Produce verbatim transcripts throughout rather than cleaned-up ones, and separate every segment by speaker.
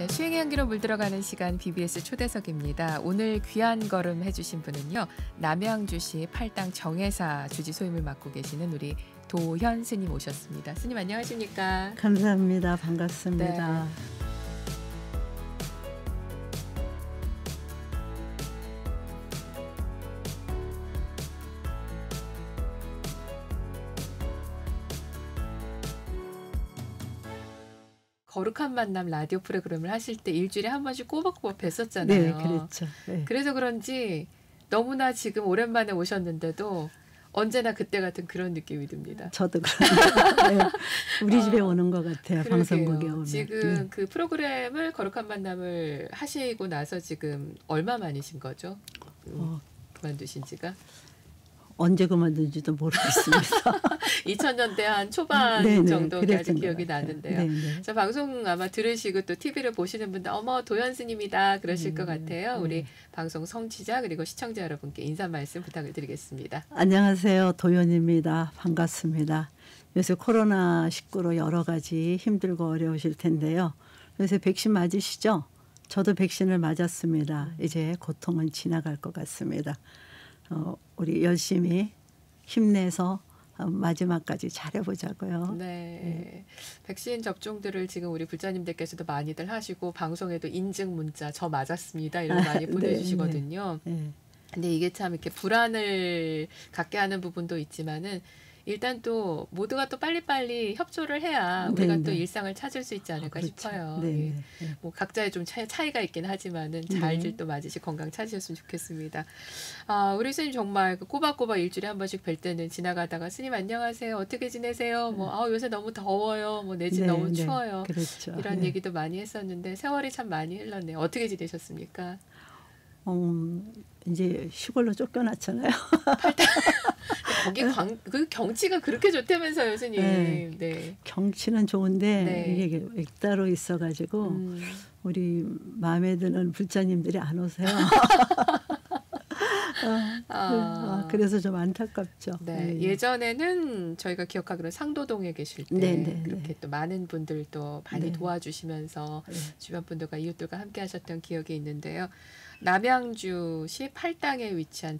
Speaker 1: 네, 수행의 향기로 물들어가는 시간 비비에스 초대석입니다. 오늘 귀한 걸음 해주신 분은요. 남양주시 팔당 정혜사 주지 소임을 맡고 계시는 우리 도현 스님 오셨습니다. 스님 안녕하십니까?
Speaker 2: 감사합니다. 반갑습니다.
Speaker 1: 네. 거룩한 만남 라디오 프로그램을 하실 때 일주일에 한 번씩 꼬박꼬박 뵀었잖아요.
Speaker 2: 네, 그렇죠. 네.
Speaker 1: 그래서 그런지 너무나 지금 오랜만에 오셨는데도 언제나 그때 같은 그런 느낌이 듭니다.
Speaker 2: 저도 그래요. 네. 우리 집에
Speaker 1: 아,
Speaker 2: 오는 것 같아요.
Speaker 1: 그러게요.
Speaker 2: 방송국에 오면.
Speaker 1: 지금
Speaker 2: 네.
Speaker 1: 그 프로그램을 거룩한 만남을 하시고 나서 지금 얼마 만이신 거죠? 음,
Speaker 2: 어,
Speaker 1: 그만두신 지가?
Speaker 2: 언제 그만둔지도 모르겠습니다.
Speaker 1: 이천 년대 한 초반
Speaker 2: 네네,
Speaker 1: 정도 아직
Speaker 2: 그랬던
Speaker 1: 기억이
Speaker 2: 것 같아요.
Speaker 1: 나는데요.
Speaker 2: 네네.
Speaker 1: 저 방송 아마 들으시고 또 티비를 보시는 분들 어머 도현 스님이다 그러실
Speaker 2: 음,
Speaker 1: 것 같아요. 우리
Speaker 2: 음.
Speaker 1: 방송 성취자 그리고 시청자 여러분께 인사 말씀 부탁을 드리겠습니다.
Speaker 2: 안녕하세요. 도현입니다. 반갑습니다. 요새 코로나 십구로 여러 가지 힘들고 어려우실 텐데요. 요새 백신 맞으시죠? 저도 백신을 맞았습니다. 이제 고통은 지나갈 것 같습니다. 어, 우리 열심히 힘내서 마지막까지 잘해보자고요.
Speaker 1: 네. 네. 백신 접종들을 지금 우리 불자님들께서도 많이들 하시고 방송에도 인증 문자 저 맞았습니다 이런 거 많이
Speaker 2: 네,
Speaker 1: 보내주시거든요.
Speaker 2: 네, 네.
Speaker 1: 근데 이게 참 이렇게 불안을 갖게 하는 부분도 있지만은 일단 또 모두가 또 빨리빨리 협조를 해야 우리가
Speaker 2: 네,
Speaker 1: 또
Speaker 2: 네.
Speaker 1: 일상을 찾을 수 있지 않을까
Speaker 2: 아, 그렇죠.
Speaker 1: 싶어요.
Speaker 2: 네,
Speaker 1: 예.
Speaker 2: 네, 네.
Speaker 1: 뭐 각자의 좀 차이, 차이가 있긴 하지만은 잘들
Speaker 2: 네.
Speaker 1: 또 맞으시 건강 찾으셨으면 좋겠습니다. 아, 우리 스님 정말 그 꼬박꼬박 일주일에 한 번씩 뵐 때는 지나가다가 스님 안녕하세요. 어떻게 지내세요? 뭐 아, 요새 너무 더워요. 뭐 내 집
Speaker 2: 네,
Speaker 1: 너무
Speaker 2: 네.
Speaker 1: 추워요.
Speaker 2: 그렇죠.
Speaker 1: 이런
Speaker 2: 네.
Speaker 1: 얘기도 많이 했었는데 세월이 참 많이 흘렀네요. 어떻게 지내셨습니까?
Speaker 2: 음, 이제 시골로 쫓겨났잖아요.
Speaker 1: 거기 광, 그 경치가 그렇게 좋다면서요, 스님.
Speaker 2: 네.
Speaker 1: 네.
Speaker 2: 경치는 좋은데
Speaker 1: 네.
Speaker 2: 이게 따로 있어가지고
Speaker 1: 음.
Speaker 2: 우리 마음에 드는 불자님들이 안 오세요. 아,
Speaker 1: 아.
Speaker 2: 그래서 좀 안타깝죠.
Speaker 1: 네.
Speaker 2: 네.
Speaker 1: 예전에는 저희가 기억하기로 상도동에 계실 때
Speaker 2: 네, 네,
Speaker 1: 그렇게
Speaker 2: 네.
Speaker 1: 또 많은 분들도 많이
Speaker 2: 네.
Speaker 1: 도와주시면서
Speaker 2: 네.
Speaker 1: 주변 분들과 이웃들과 함께 하셨던 기억이 있는데요. 남양주시 팔당에 위치한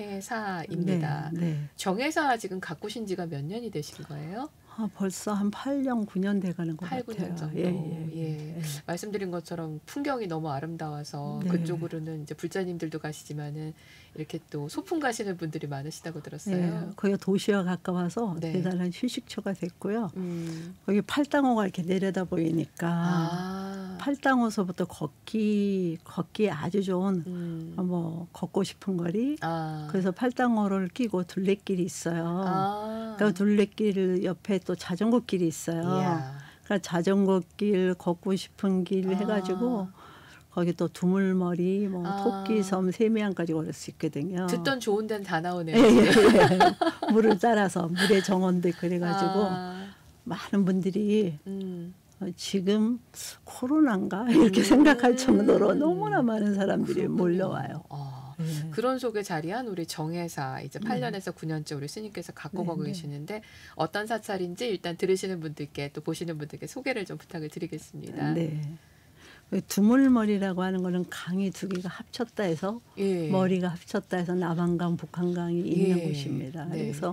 Speaker 1: 정혜사입니다.
Speaker 2: 네, 네.
Speaker 1: 정혜사 지금 가꾸신 지가 몇 년이 되신 거예요?
Speaker 2: 아, 벌써 한 팔 년, 구 년 돼가는 것
Speaker 1: 팔, 구 년
Speaker 2: 같아요.
Speaker 1: 정도.
Speaker 2: 예, 예,
Speaker 1: 예.
Speaker 2: 예.
Speaker 1: 말씀드린 것처럼 풍경이 너무 아름다워서
Speaker 2: 네.
Speaker 1: 그쪽으로는 이제 불자님들도 가시지만은 이렇게 또 소풍 가시는 분들이 많으시다고 들었어요.
Speaker 2: 예, 거기가 도시와 가까워서
Speaker 1: 네.
Speaker 2: 대단한 휴식처가 됐고요.
Speaker 1: 음.
Speaker 2: 거기 팔당호가 이렇게 내려다 보이니까
Speaker 1: 아.
Speaker 2: 팔당호서부터 걷기 걷기 아주 좋은
Speaker 1: 음.
Speaker 2: 뭐 걷고 싶은 거리.
Speaker 1: 아.
Speaker 2: 그래서 팔당호를 끼고 둘레길이 있어요.
Speaker 1: 아.
Speaker 2: 그 둘레길 옆에 또 자전거 길이 있어요.
Speaker 1: 이야.
Speaker 2: 그러니까 자전거 길, 걷고 싶은 길
Speaker 1: 아.
Speaker 2: 해가지고 거기 또 두물머리, 뭐
Speaker 1: 아.
Speaker 2: 토끼섬, 세미안까지 걸을 수 있거든요.
Speaker 1: 듣던 좋은 데는 다 나오네요.
Speaker 2: 예, 예, 예. 물을 따라서 물의 정원도 그래가지고
Speaker 1: 아.
Speaker 2: 많은 분들이
Speaker 1: 음.
Speaker 2: 어, 지금 코로나인가 이렇게
Speaker 1: 음.
Speaker 2: 생각할 정도로 너무나 많은 사람들이
Speaker 1: 그렇군요.
Speaker 2: 몰려와요.
Speaker 1: 아.
Speaker 2: 네.
Speaker 1: 그런 속에 자리한 우리 정혜사 이제 팔 년에서 구 년째 우리 스님께서 갖고
Speaker 2: 네,
Speaker 1: 가고
Speaker 2: 네.
Speaker 1: 계시는데 어떤 사찰인지 일단 들으시는 분들께 또 보시는 분들께 소개를 좀 부탁을 드리겠습니다.
Speaker 2: 네. 그 두물머리라고 하는 거는 강이 두 개가 합쳤다 해서
Speaker 1: 예.
Speaker 2: 머리가 합쳤다 해서 남한강, 북한강이 있는
Speaker 1: 예.
Speaker 2: 곳입니다.
Speaker 1: 네.
Speaker 2: 그래서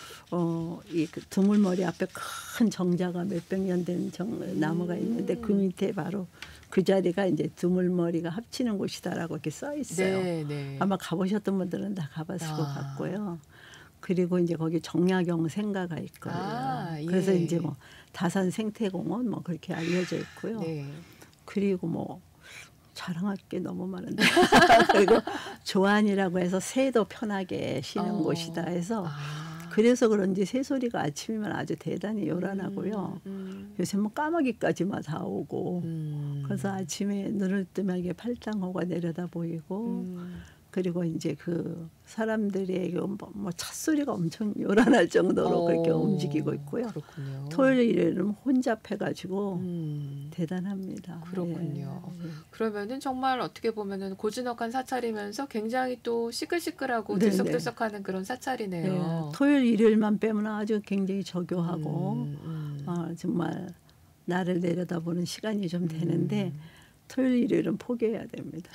Speaker 2: 어, 이 그 두물머리 앞에 큰 정자가 몇백 년 된 정, 나무가 있는데 그 밑에 바로 그 자리가 이제 두물머리가 합치는 곳이다라고 이렇게 써 있어요.
Speaker 1: 네, 네.
Speaker 2: 아마 가보셨던 분들은 다 가봤을
Speaker 1: 아.
Speaker 2: 것 같고요. 그리고 이제 거기 정약용 생가가 있고요.
Speaker 1: 아, 예.
Speaker 2: 그래서 이제 뭐 다산 생태공원 뭐 그렇게 알려져 있고요.
Speaker 1: 네.
Speaker 2: 그리고 뭐 자랑할 게 너무 많은데 그리고 조안이라고 해서 새도 편하게 쉬는
Speaker 1: 어.
Speaker 2: 곳이다 해서
Speaker 1: 아.
Speaker 2: 그래서 그런지 새소리가 아침이면 아주 대단히 요란하고요.
Speaker 1: 음, 음.
Speaker 2: 요새 뭐 까마귀까지만 다 오고
Speaker 1: 음.
Speaker 2: 그래서 아침에 눈을 뜨면 이게 팔당호가 내려다 보이고
Speaker 1: 음.
Speaker 2: 그리고 이제 그 사람들의 뭐 찻소리가 엄청 요란할 정도로
Speaker 1: 어.
Speaker 2: 그렇게 움직이고 있고요.
Speaker 1: 그렇군요.
Speaker 2: 토요일에는 혼잡해가지고
Speaker 1: 음.
Speaker 2: 대단합니다.
Speaker 1: 그렇군요.
Speaker 2: 예.
Speaker 1: 그러면은 정말 어떻게 보면은 고즈넉한 사찰이면서 굉장히 또 시끌시끌하고
Speaker 2: 네네.
Speaker 1: 들썩들썩하는 그런 사찰이네요.
Speaker 2: 예. 토요일 일요일만 빼면 아주 굉장히 저교하고
Speaker 1: 음, 음.
Speaker 2: 어, 정말 나를 내려다보는 시간이 좀 되는데
Speaker 1: 음.
Speaker 2: 토요일 일요일은 포기해야 됩니다.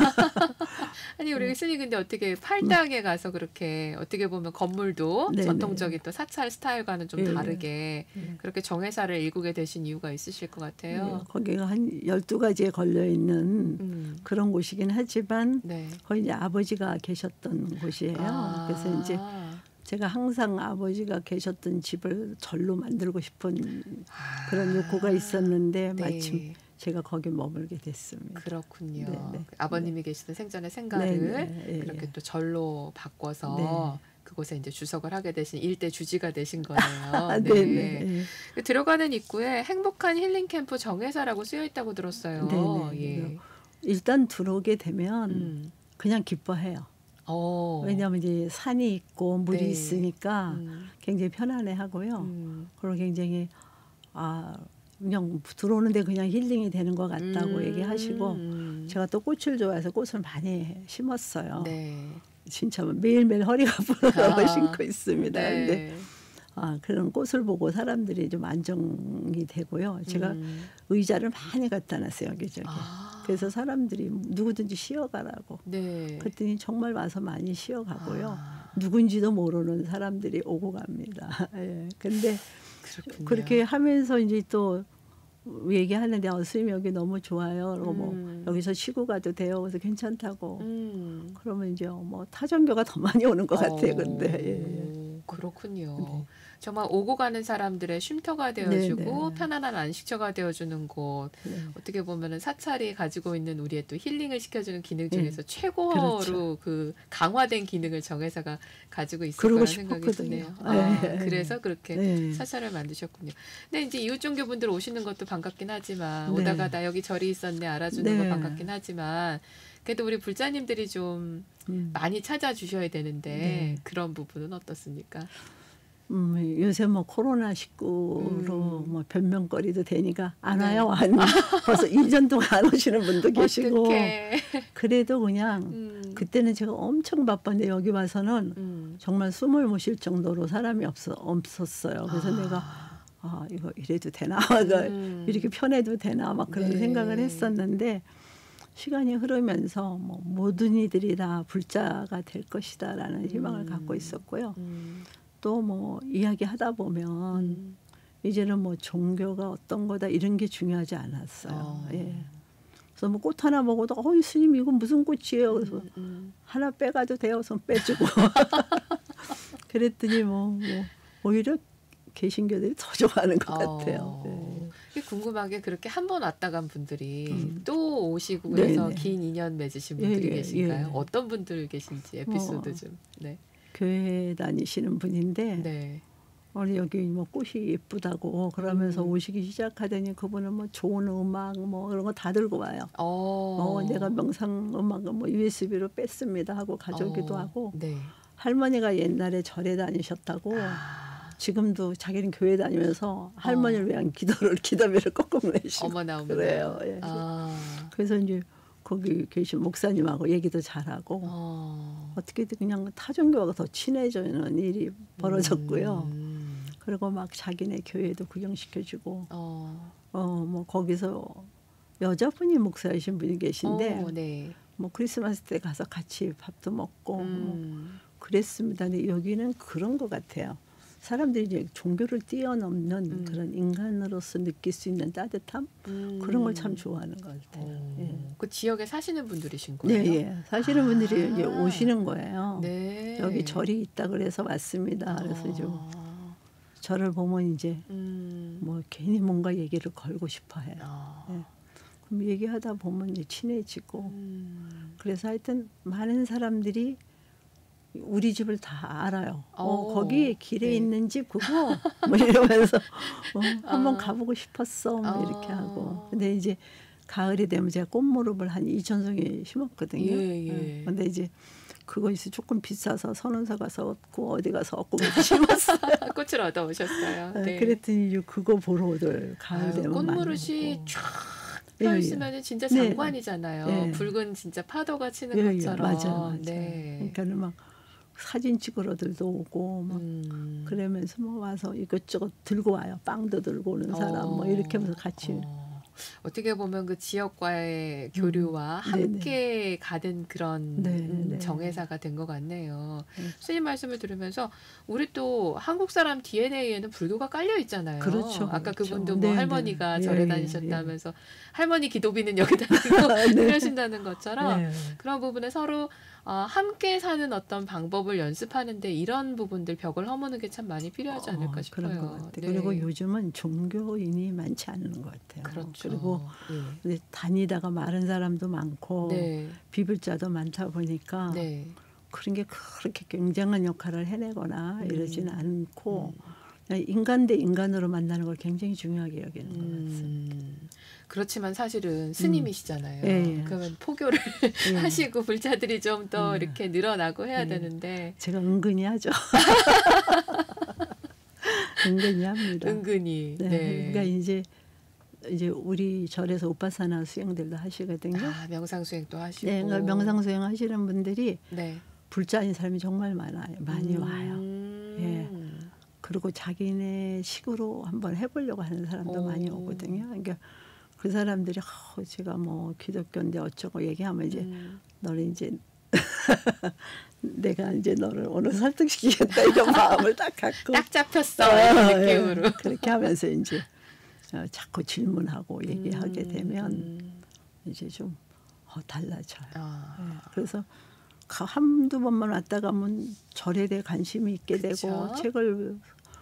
Speaker 1: 아니 우리 스님 근데 어떻게 팔당에 가서 그렇게 어떻게 보면 건물도
Speaker 2: 네네.
Speaker 1: 전통적인 또 사찰 스타일과는 좀
Speaker 2: 예,
Speaker 1: 다르게
Speaker 2: 예.
Speaker 1: 그렇게 정회사를 일구게 되신 이유가 있으실 것 같아요.
Speaker 2: 예, 거기가 한 열두 가지에 걸려 있는
Speaker 1: 음.
Speaker 2: 그런 곳이긴 하지만
Speaker 1: 네.
Speaker 2: 거기 이제 아버지가 계셨던 곳이에요.
Speaker 1: 아.
Speaker 2: 그래서 이제 제가 항상 아버지가 계셨던 집을 절로 만들고 싶은 그런 욕구가 있었는데
Speaker 1: 네.
Speaker 2: 마침 제가 거기 머물게 됐습니다.
Speaker 1: 그렇군요.
Speaker 2: 네네.
Speaker 1: 아버님이 계시던 생전의 생가를
Speaker 2: 네네. 예,
Speaker 1: 그렇게
Speaker 2: 예.
Speaker 1: 또 절로 바꿔서
Speaker 2: 네.
Speaker 1: 그곳에 이제 주석을 하게 되신 일대 주지가 되신 거네요.
Speaker 2: 네. 네네.
Speaker 1: 네. 들어가는 입구에 행복한 힐링 캠프 정회사라고 쓰여 있다고 들었어요.
Speaker 2: 네네.
Speaker 1: 예.
Speaker 2: 일단 들어오게 되면
Speaker 1: 음.
Speaker 2: 그냥 기뻐해요.
Speaker 1: 어.
Speaker 2: 왜냐하면 이제 산이 있고 물이
Speaker 1: 네.
Speaker 2: 있으니까
Speaker 1: 음.
Speaker 2: 굉장히 편안해 하고요.
Speaker 1: 음.
Speaker 2: 그리고 굉장히 아 그냥 들어오는데 그냥 힐링이 되는 것 같다고
Speaker 1: 음.
Speaker 2: 얘기하시고
Speaker 1: 음.
Speaker 2: 제가 또 꽃을 좋아해서 꽃을 많이 심었어요.
Speaker 1: 네.
Speaker 2: 진짜 매일매일 허리가 아프다고
Speaker 1: 아.
Speaker 2: 심고 있습니다.
Speaker 1: 네.
Speaker 2: 근데 아, 그런 꽃을 보고 사람들이 좀 안정이 되고요. 제가
Speaker 1: 음.
Speaker 2: 의자를 많이 갖다 놨어요, 여기저기.
Speaker 1: 아.
Speaker 2: 그래서 사람들이 누구든지 쉬어가라고.
Speaker 1: 네.
Speaker 2: 그랬더니 정말 와서 많이 쉬어가고요.
Speaker 1: 아.
Speaker 2: 누군지도 모르는 사람들이 오고 갑니다. 예. 근데
Speaker 1: 그렇군요.
Speaker 2: 그렇게 하면서 이제 또 얘기하는데 어, 스님 여기 너무 좋아요. 그리고
Speaker 1: 음.
Speaker 2: 뭐 여기서 쉬고 가도 돼요. 그래서 괜찮다고.
Speaker 1: 음.
Speaker 2: 그러면 이제 뭐 타종교가 더 많이 오는 것 같아요. 근데 예, 예.
Speaker 1: 오, 그렇군요.
Speaker 2: 네.
Speaker 1: 정말 오고 가는 사람들의 쉼터가 되어주고
Speaker 2: 네, 네.
Speaker 1: 편안한 안식처가 되어주는 곳.
Speaker 2: 네.
Speaker 1: 어떻게 보면은 사찰이 가지고 있는 우리의 또 힐링을 시켜주는 기능 중에서
Speaker 2: 네.
Speaker 1: 최고로
Speaker 2: 그렇죠.
Speaker 1: 그 강화된 기능을 정회사가 가지고 있을
Speaker 2: 그러고
Speaker 1: 거라는 생각이
Speaker 2: 싶었거든요.
Speaker 1: 드네요. 아,
Speaker 2: 네.
Speaker 1: 그래서 그렇게
Speaker 2: 네.
Speaker 1: 사찰을 만드셨군요. 근데 이제 이웃종교분들 오시는 것도 반갑긴 하지만
Speaker 2: 네.
Speaker 1: 오다가 나 여기 절이 있었네 알아주는
Speaker 2: 네.
Speaker 1: 거 반갑긴 하지만 그래도 우리 불자님들이 좀
Speaker 2: 음.
Speaker 1: 많이 찾아주셔야 되는데
Speaker 2: 네.
Speaker 1: 그런 부분은 어떻습니까?
Speaker 2: 음, 요새 뭐 코로나 십구로
Speaker 1: 음.
Speaker 2: 뭐 변명거리도 되니까 안
Speaker 1: 네.
Speaker 2: 와요. 안 벌써 이 년 동안 안 오시는 분도 계시고.
Speaker 1: 어떡해.
Speaker 2: 그래도 그냥
Speaker 1: 음.
Speaker 2: 그때는 제가 엄청 바빴는데 여기 와서는
Speaker 1: 음.
Speaker 2: 정말 숨을 못 쉴 정도로 사람이 없어, 없었어요. 그래서
Speaker 1: 아.
Speaker 2: 내가 아 이거 이래도 되나
Speaker 1: 음.
Speaker 2: 이렇게 편해도 되나 막 그런
Speaker 1: 네.
Speaker 2: 생각을 했었는데 시간이 흐르면서 뭐 모든 이들이 다 불자가 될 것이다라는 희망을
Speaker 1: 음.
Speaker 2: 갖고 있었고요.
Speaker 1: 음.
Speaker 2: 또 뭐 이야기하다 보면
Speaker 1: 음.
Speaker 2: 이제는 뭐 종교가 어떤 거다 이런 게 중요하지 않았어요.
Speaker 1: 어.
Speaker 2: 예. 그래서 뭐 꽃 하나 먹어도 어이 스님 이건 무슨 꽃이에요. 그래서
Speaker 1: 음, 음.
Speaker 2: 하나 빼가도 돼요. 그래서 빼주고 그랬더니 뭐, 뭐 오히려 개신교들이 더 좋아하는 것
Speaker 1: 어.
Speaker 2: 같아요. 네.
Speaker 1: 이게 궁금한 게 그렇게 한 번 왔다 간 분들이
Speaker 2: 음.
Speaker 1: 또 오시고 그래서
Speaker 2: 네네.
Speaker 1: 긴 인연 맺으신
Speaker 2: 예,
Speaker 1: 분들이
Speaker 2: 예,
Speaker 1: 계신가요?
Speaker 2: 예.
Speaker 1: 어떤 분들 계신지 에피소드
Speaker 2: 어.
Speaker 1: 좀. 네.
Speaker 2: 교회 다니시는 분인데
Speaker 1: 네.
Speaker 2: 우리 여기 뭐 꽃이 예쁘다고 그러면서
Speaker 1: 음.
Speaker 2: 오시기 시작하더니 그분은 뭐 좋은 음악 뭐 그런 거 다 들고 와요.
Speaker 1: 어.
Speaker 2: 어, 내가 명상 음악을 뭐 유에스비로 뺐습니다 하고 가져오기도
Speaker 1: 어.
Speaker 2: 하고
Speaker 1: 네.
Speaker 2: 할머니가 옛날에 절에 다니셨다고
Speaker 1: 아.
Speaker 2: 지금도 자기는 교회 다니면서 할머니를 위한 기도를 기도비를 꼭 내시고
Speaker 1: 어머나 어머나.
Speaker 2: 그래요. 예.
Speaker 1: 아.
Speaker 2: 그래서 이제 거기 계신 목사님하고 얘기도 잘하고
Speaker 1: 어.
Speaker 2: 어떻게든 그냥 타종교가 더 친해지는 일이 벌어졌고요.
Speaker 1: 음.
Speaker 2: 그리고 막 자기네 교회도 구경시켜주고
Speaker 1: 어.
Speaker 2: 어 뭐 거기서 여자분이 목사이신 분이 계신데
Speaker 1: 어, 네.
Speaker 2: 뭐 크리스마스 때 가서 같이 밥도 먹고 뭐
Speaker 1: 음.
Speaker 2: 그랬습니다. 근데 여기는 그런 것 같아요. 사람들이 이제 종교를 뛰어넘는
Speaker 1: 음.
Speaker 2: 그런 인간으로서 느낄 수 있는 따뜻함
Speaker 1: 음.
Speaker 2: 그런 걸 참 좋아하는 것 같아요.
Speaker 1: 어.
Speaker 2: 예.
Speaker 1: 그 지역에 사시는 분들이신 거예요?
Speaker 2: 네, 예. 사시는
Speaker 1: 아.
Speaker 2: 분들이 이제 오시는 거예요.
Speaker 1: 네.
Speaker 2: 여기 절이 있다 그래서 왔습니다. 그래서 좀
Speaker 1: 아.
Speaker 2: 절을 보면 이제
Speaker 1: 음.
Speaker 2: 뭐 괜히 뭔가 얘기를 걸고 싶어해요.
Speaker 1: 아.
Speaker 2: 예. 그럼 얘기하다 보면 이제 친해지고
Speaker 1: 음.
Speaker 2: 그래서 하여튼 많은 사람들이 우리 집을 다 알아요. 어,
Speaker 1: 어,
Speaker 2: 거기 길에
Speaker 1: 네.
Speaker 2: 있는 집 그거 뭐 이러면서 어, 한번
Speaker 1: 아.
Speaker 2: 가보고 싶었어 뭐 이렇게
Speaker 1: 아.
Speaker 2: 하고 근데 이제 가을이 되면 제가 꽃무릎을 한 이천 송이 심었거든요.
Speaker 1: 예, 예.
Speaker 2: 응. 근데 이제 그거 있어 조금 비싸서 선원사 가서 얻고 어디 가서 얻고 심었어요.
Speaker 1: 꽃을 얻어 오셨어요.
Speaker 2: 네.
Speaker 1: 네.
Speaker 2: 그랬더니 이제 그거 보러 오들 가을
Speaker 1: 아유,
Speaker 2: 되면
Speaker 1: 꽃무릇이
Speaker 2: 많이 오고.
Speaker 1: 쫙
Speaker 2: 예,
Speaker 1: 펴
Speaker 2: 예.
Speaker 1: 있으면 진짜
Speaker 2: 네.
Speaker 1: 장관이잖아요.
Speaker 2: 네.
Speaker 1: 붉은 진짜 파도가 치는
Speaker 2: 예, 예.
Speaker 1: 것처럼.
Speaker 2: 맞아요, 맞아요.
Speaker 1: 네.
Speaker 2: 그러니까는 막 사진 찍으러들도 오고 막
Speaker 1: 음.
Speaker 2: 그러면서 뭐 와서 이것저것 들고 와요. 빵도 들고 오는 사람 뭐 이렇게 하면서 같이
Speaker 1: 어. 어떻게 보면 그 지역과의
Speaker 2: 음.
Speaker 1: 교류와
Speaker 2: 네네.
Speaker 1: 함께 가는 그런
Speaker 2: 네,
Speaker 1: 음,
Speaker 2: 네.
Speaker 1: 정회사가 된 것 같네요.
Speaker 2: 네.
Speaker 1: 스님 말씀을 들으면서 우리 또 한국 사람 디엔에이에는 불교가 깔려 있잖아요.
Speaker 2: 그렇죠,
Speaker 1: 아까
Speaker 2: 그렇죠.
Speaker 1: 그분도 뭐
Speaker 2: 네,
Speaker 1: 할머니가
Speaker 2: 네.
Speaker 1: 절에
Speaker 2: 예,
Speaker 1: 다니셨다면서 할머니 기도비는 여기다 드리고
Speaker 2: 네.
Speaker 1: 그러신다는 것처럼
Speaker 2: 네.
Speaker 1: 그런 부분에 서로 어, 함께 사는 어떤 방법을 연습하는데 이런 부분들 벽을 허무는 게 참 많이 필요하지 않을까
Speaker 2: 어, 그런 것
Speaker 1: 싶어요.
Speaker 2: 같아요.
Speaker 1: 네.
Speaker 2: 그리고 요즘은 종교인이 많지 않은 것 같아요.
Speaker 1: 그렇죠.
Speaker 2: 그리고
Speaker 1: 예.
Speaker 2: 근데 다니다가 마른 사람도 많고
Speaker 1: 네.
Speaker 2: 비불자도 많다 보니까
Speaker 1: 네.
Speaker 2: 그런 게 그렇게 굉장한 역할을 해내거나
Speaker 1: 음.
Speaker 2: 이러지는 않고
Speaker 1: 음.
Speaker 2: 그냥 인간 대 인간으로 만나는 걸 굉장히 중요하게 여기는 것 같습니다.
Speaker 1: 음. 그렇지만 사실은 스님이시잖아요.
Speaker 2: 예, 예.
Speaker 1: 그러면 포교를
Speaker 2: 예.
Speaker 1: 하시고 불자들이 좀 더
Speaker 2: 예.
Speaker 1: 이렇게 늘어나고 해야
Speaker 2: 예.
Speaker 1: 되는데
Speaker 2: 제가 은근히 하죠. 은근히 합니다.
Speaker 1: 은근히
Speaker 2: 네.
Speaker 1: 네.
Speaker 2: 그러니까 이제 이제 우리 절에서 우파사나 수행들도 하시거든요.
Speaker 1: 아, 명상 수행도 하시고.
Speaker 2: 네, 그러니까 명상 수행 하시는 분들이
Speaker 1: 네.
Speaker 2: 불자인 사람이 정말 많아요. 많이
Speaker 1: 음.
Speaker 2: 와요. 예. 그리고 자기네 식으로 한번 해보려고 하는 사람도
Speaker 1: 오.
Speaker 2: 많이 오거든요. 그러니까 그 사람들이 어, 제가 뭐 기독교인데 어쩌고 얘기하면 이제
Speaker 1: 음.
Speaker 2: 너를 이제 내가 이제 너를 오늘 설득시키겠다 이런 마음을 딱 갖고
Speaker 1: 딱 잡혔어
Speaker 2: 어,
Speaker 1: 이런
Speaker 2: 예.
Speaker 1: 느낌으로.
Speaker 2: 그렇게 하면서 이제 어, 자꾸 질문하고 얘기하게
Speaker 1: 음.
Speaker 2: 되면
Speaker 1: 음.
Speaker 2: 이제 좀 어, 달라져요.
Speaker 1: 아.
Speaker 2: 예. 그래서 가- 한두 번만 왔다 가면 절에 대해 관심이 있게
Speaker 1: 그쵸?
Speaker 2: 되고 책을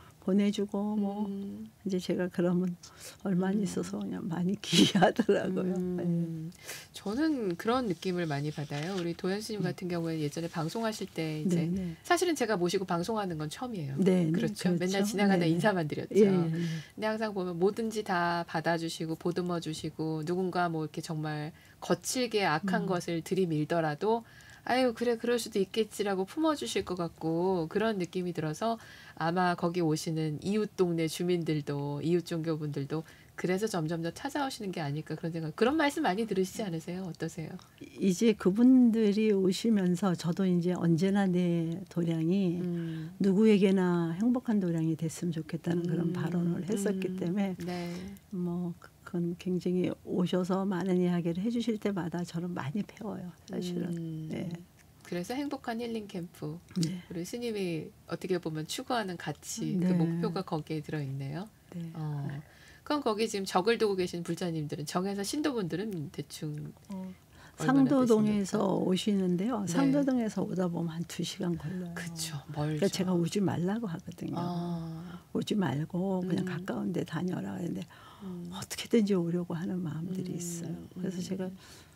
Speaker 2: 보내주고 뭐
Speaker 1: 음.
Speaker 2: 이제 제가 그러면 얼마 안
Speaker 1: 음.
Speaker 2: 있어서 그냥 많이 기이하더라고요.
Speaker 1: 음. 저는 그런 느낌을 많이 받아요. 우리 도현 스님 같은 경우에 예전에 방송하실 때 이제
Speaker 2: 네, 네.
Speaker 1: 사실은 제가 모시고 방송하는 건 처음이에요.
Speaker 2: 네, 네,
Speaker 1: 그렇죠.
Speaker 2: 그렇죠.
Speaker 1: 맨날 지나가다
Speaker 2: 네, 네.
Speaker 1: 인사만 드렸죠.
Speaker 2: 예, 예, 예.
Speaker 1: 근데 항상 보면 뭐든지 다 받아주시고 보듬어 주시고 누군가 뭐 이렇게 정말 거칠게 악한
Speaker 2: 음.
Speaker 1: 것을 들이밀더라도 아유 그래 그럴 수도 있겠지라고 품어주실 것 같고 그런 느낌이 들어서 아마 거기 오시는 이웃 동네 주민들도 이웃 종교분들도 그래서 점점 더 찾아오시는 게 아닐까 그런 생각. 그런 말씀 많이 들으시지 않으세요? 어떠세요?
Speaker 2: 이제 그분들이 오시면서 저도 이제 언제나 내 도량이
Speaker 1: 음.
Speaker 2: 누구에게나 행복한 도량이 됐으면 좋겠다는 그런
Speaker 1: 음.
Speaker 2: 발언을 했었기
Speaker 1: 음.
Speaker 2: 때문에
Speaker 1: 네.
Speaker 2: 뭐 그건 굉장히 오셔서 많은 이야기를 해주실 때마다 저는 많이 배워요. 사실은.
Speaker 1: 음.
Speaker 2: 네.
Speaker 1: 그래서 행복한 힐링 캠프
Speaker 2: 네.
Speaker 1: 우리 스님이 어떻게 보면 추구하는 가치 그
Speaker 2: 네.
Speaker 1: 목표가 거기에 들어있네요.
Speaker 2: 네.
Speaker 1: 어. 그럼 거기 지금 적을 두고 계신 불자님들은 정에서 신도분들은 대충
Speaker 2: 어,
Speaker 1: 얼마나
Speaker 2: 상도동에서
Speaker 1: 되십니까?
Speaker 2: 오시는데요.
Speaker 1: 네.
Speaker 2: 상도동에서 오다 보면 한 두 시간 걸려요.
Speaker 1: 그쵸 멀죠.
Speaker 2: 그러니까 제가 오지 말라고 하거든요.
Speaker 1: 아.
Speaker 2: 오지 말고 그냥
Speaker 1: 음.
Speaker 2: 가까운 데 다녀라 하는데
Speaker 1: 음.
Speaker 2: 어떻게든지 오려고 하는 마음들이
Speaker 1: 음.
Speaker 2: 있어요. 그래서
Speaker 1: 음.
Speaker 2: 제가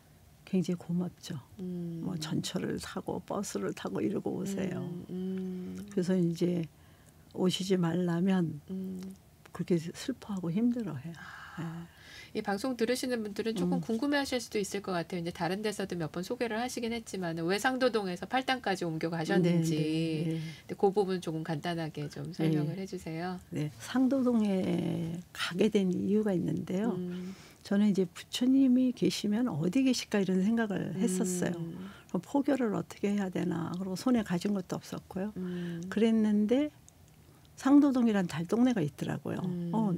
Speaker 2: 굉장히 고맙죠.
Speaker 1: 음.
Speaker 2: 뭐 전철을 타고 버스를 타고 이러고 오세요.
Speaker 1: 음. 음.
Speaker 2: 그래서 이제 오시지 말라면
Speaker 1: 음.
Speaker 2: 그렇게 슬퍼하고 힘들어해요.
Speaker 1: 이 방송 들으시는 분들은 조금
Speaker 2: 음.
Speaker 1: 궁금해하실 수도 있을 것 같아요. 이제 다른 데서도 몇 번 소개를 하시긴 했지만 왜 상도동에서 팔당까지 옮겨 가셨는지
Speaker 2: 네, 네, 네.
Speaker 1: 근데 그 부분 조금 간단하게 좀 설명을
Speaker 2: 네.
Speaker 1: 해주세요.
Speaker 2: 네, 상도동에 가게 된 이유가 있는데요.
Speaker 1: 음.
Speaker 2: 저는 이제 부처님이 계시면 어디 계실까 이런 생각을 했었어요.
Speaker 1: 음.
Speaker 2: 그럼 포교를 어떻게 해야 되나. 그리고 손에 가진 것도 없었고요.
Speaker 1: 음.
Speaker 2: 그랬는데 상도동이란 달동네가 있더라고요.
Speaker 1: 음.
Speaker 2: 어,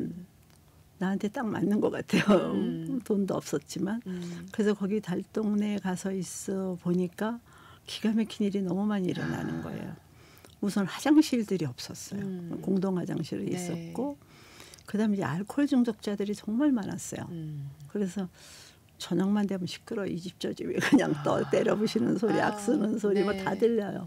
Speaker 2: 나한테 딱 맞는 것 같아요.
Speaker 1: 음.
Speaker 2: 돈도 없었지만.
Speaker 1: 음.
Speaker 2: 그래서 거기 달동네에 가서 있어 보니까 기가 막힌 일이 너무 많이
Speaker 1: 아.
Speaker 2: 일어나는 거예요. 우선 화장실들이 없었어요.
Speaker 1: 음.
Speaker 2: 공동 화장실이
Speaker 1: 네.
Speaker 2: 있었고 그다음에 이제 알코올 중독자들이 정말 많았어요.
Speaker 1: 음.
Speaker 2: 그래서 저녁만 되면 시끄러 이 집 저 집이 그냥 떠 때려 부시는 소리,
Speaker 1: 아.
Speaker 2: 악 쓰는 소리 뭐
Speaker 1: 네.
Speaker 2: 다 들려요.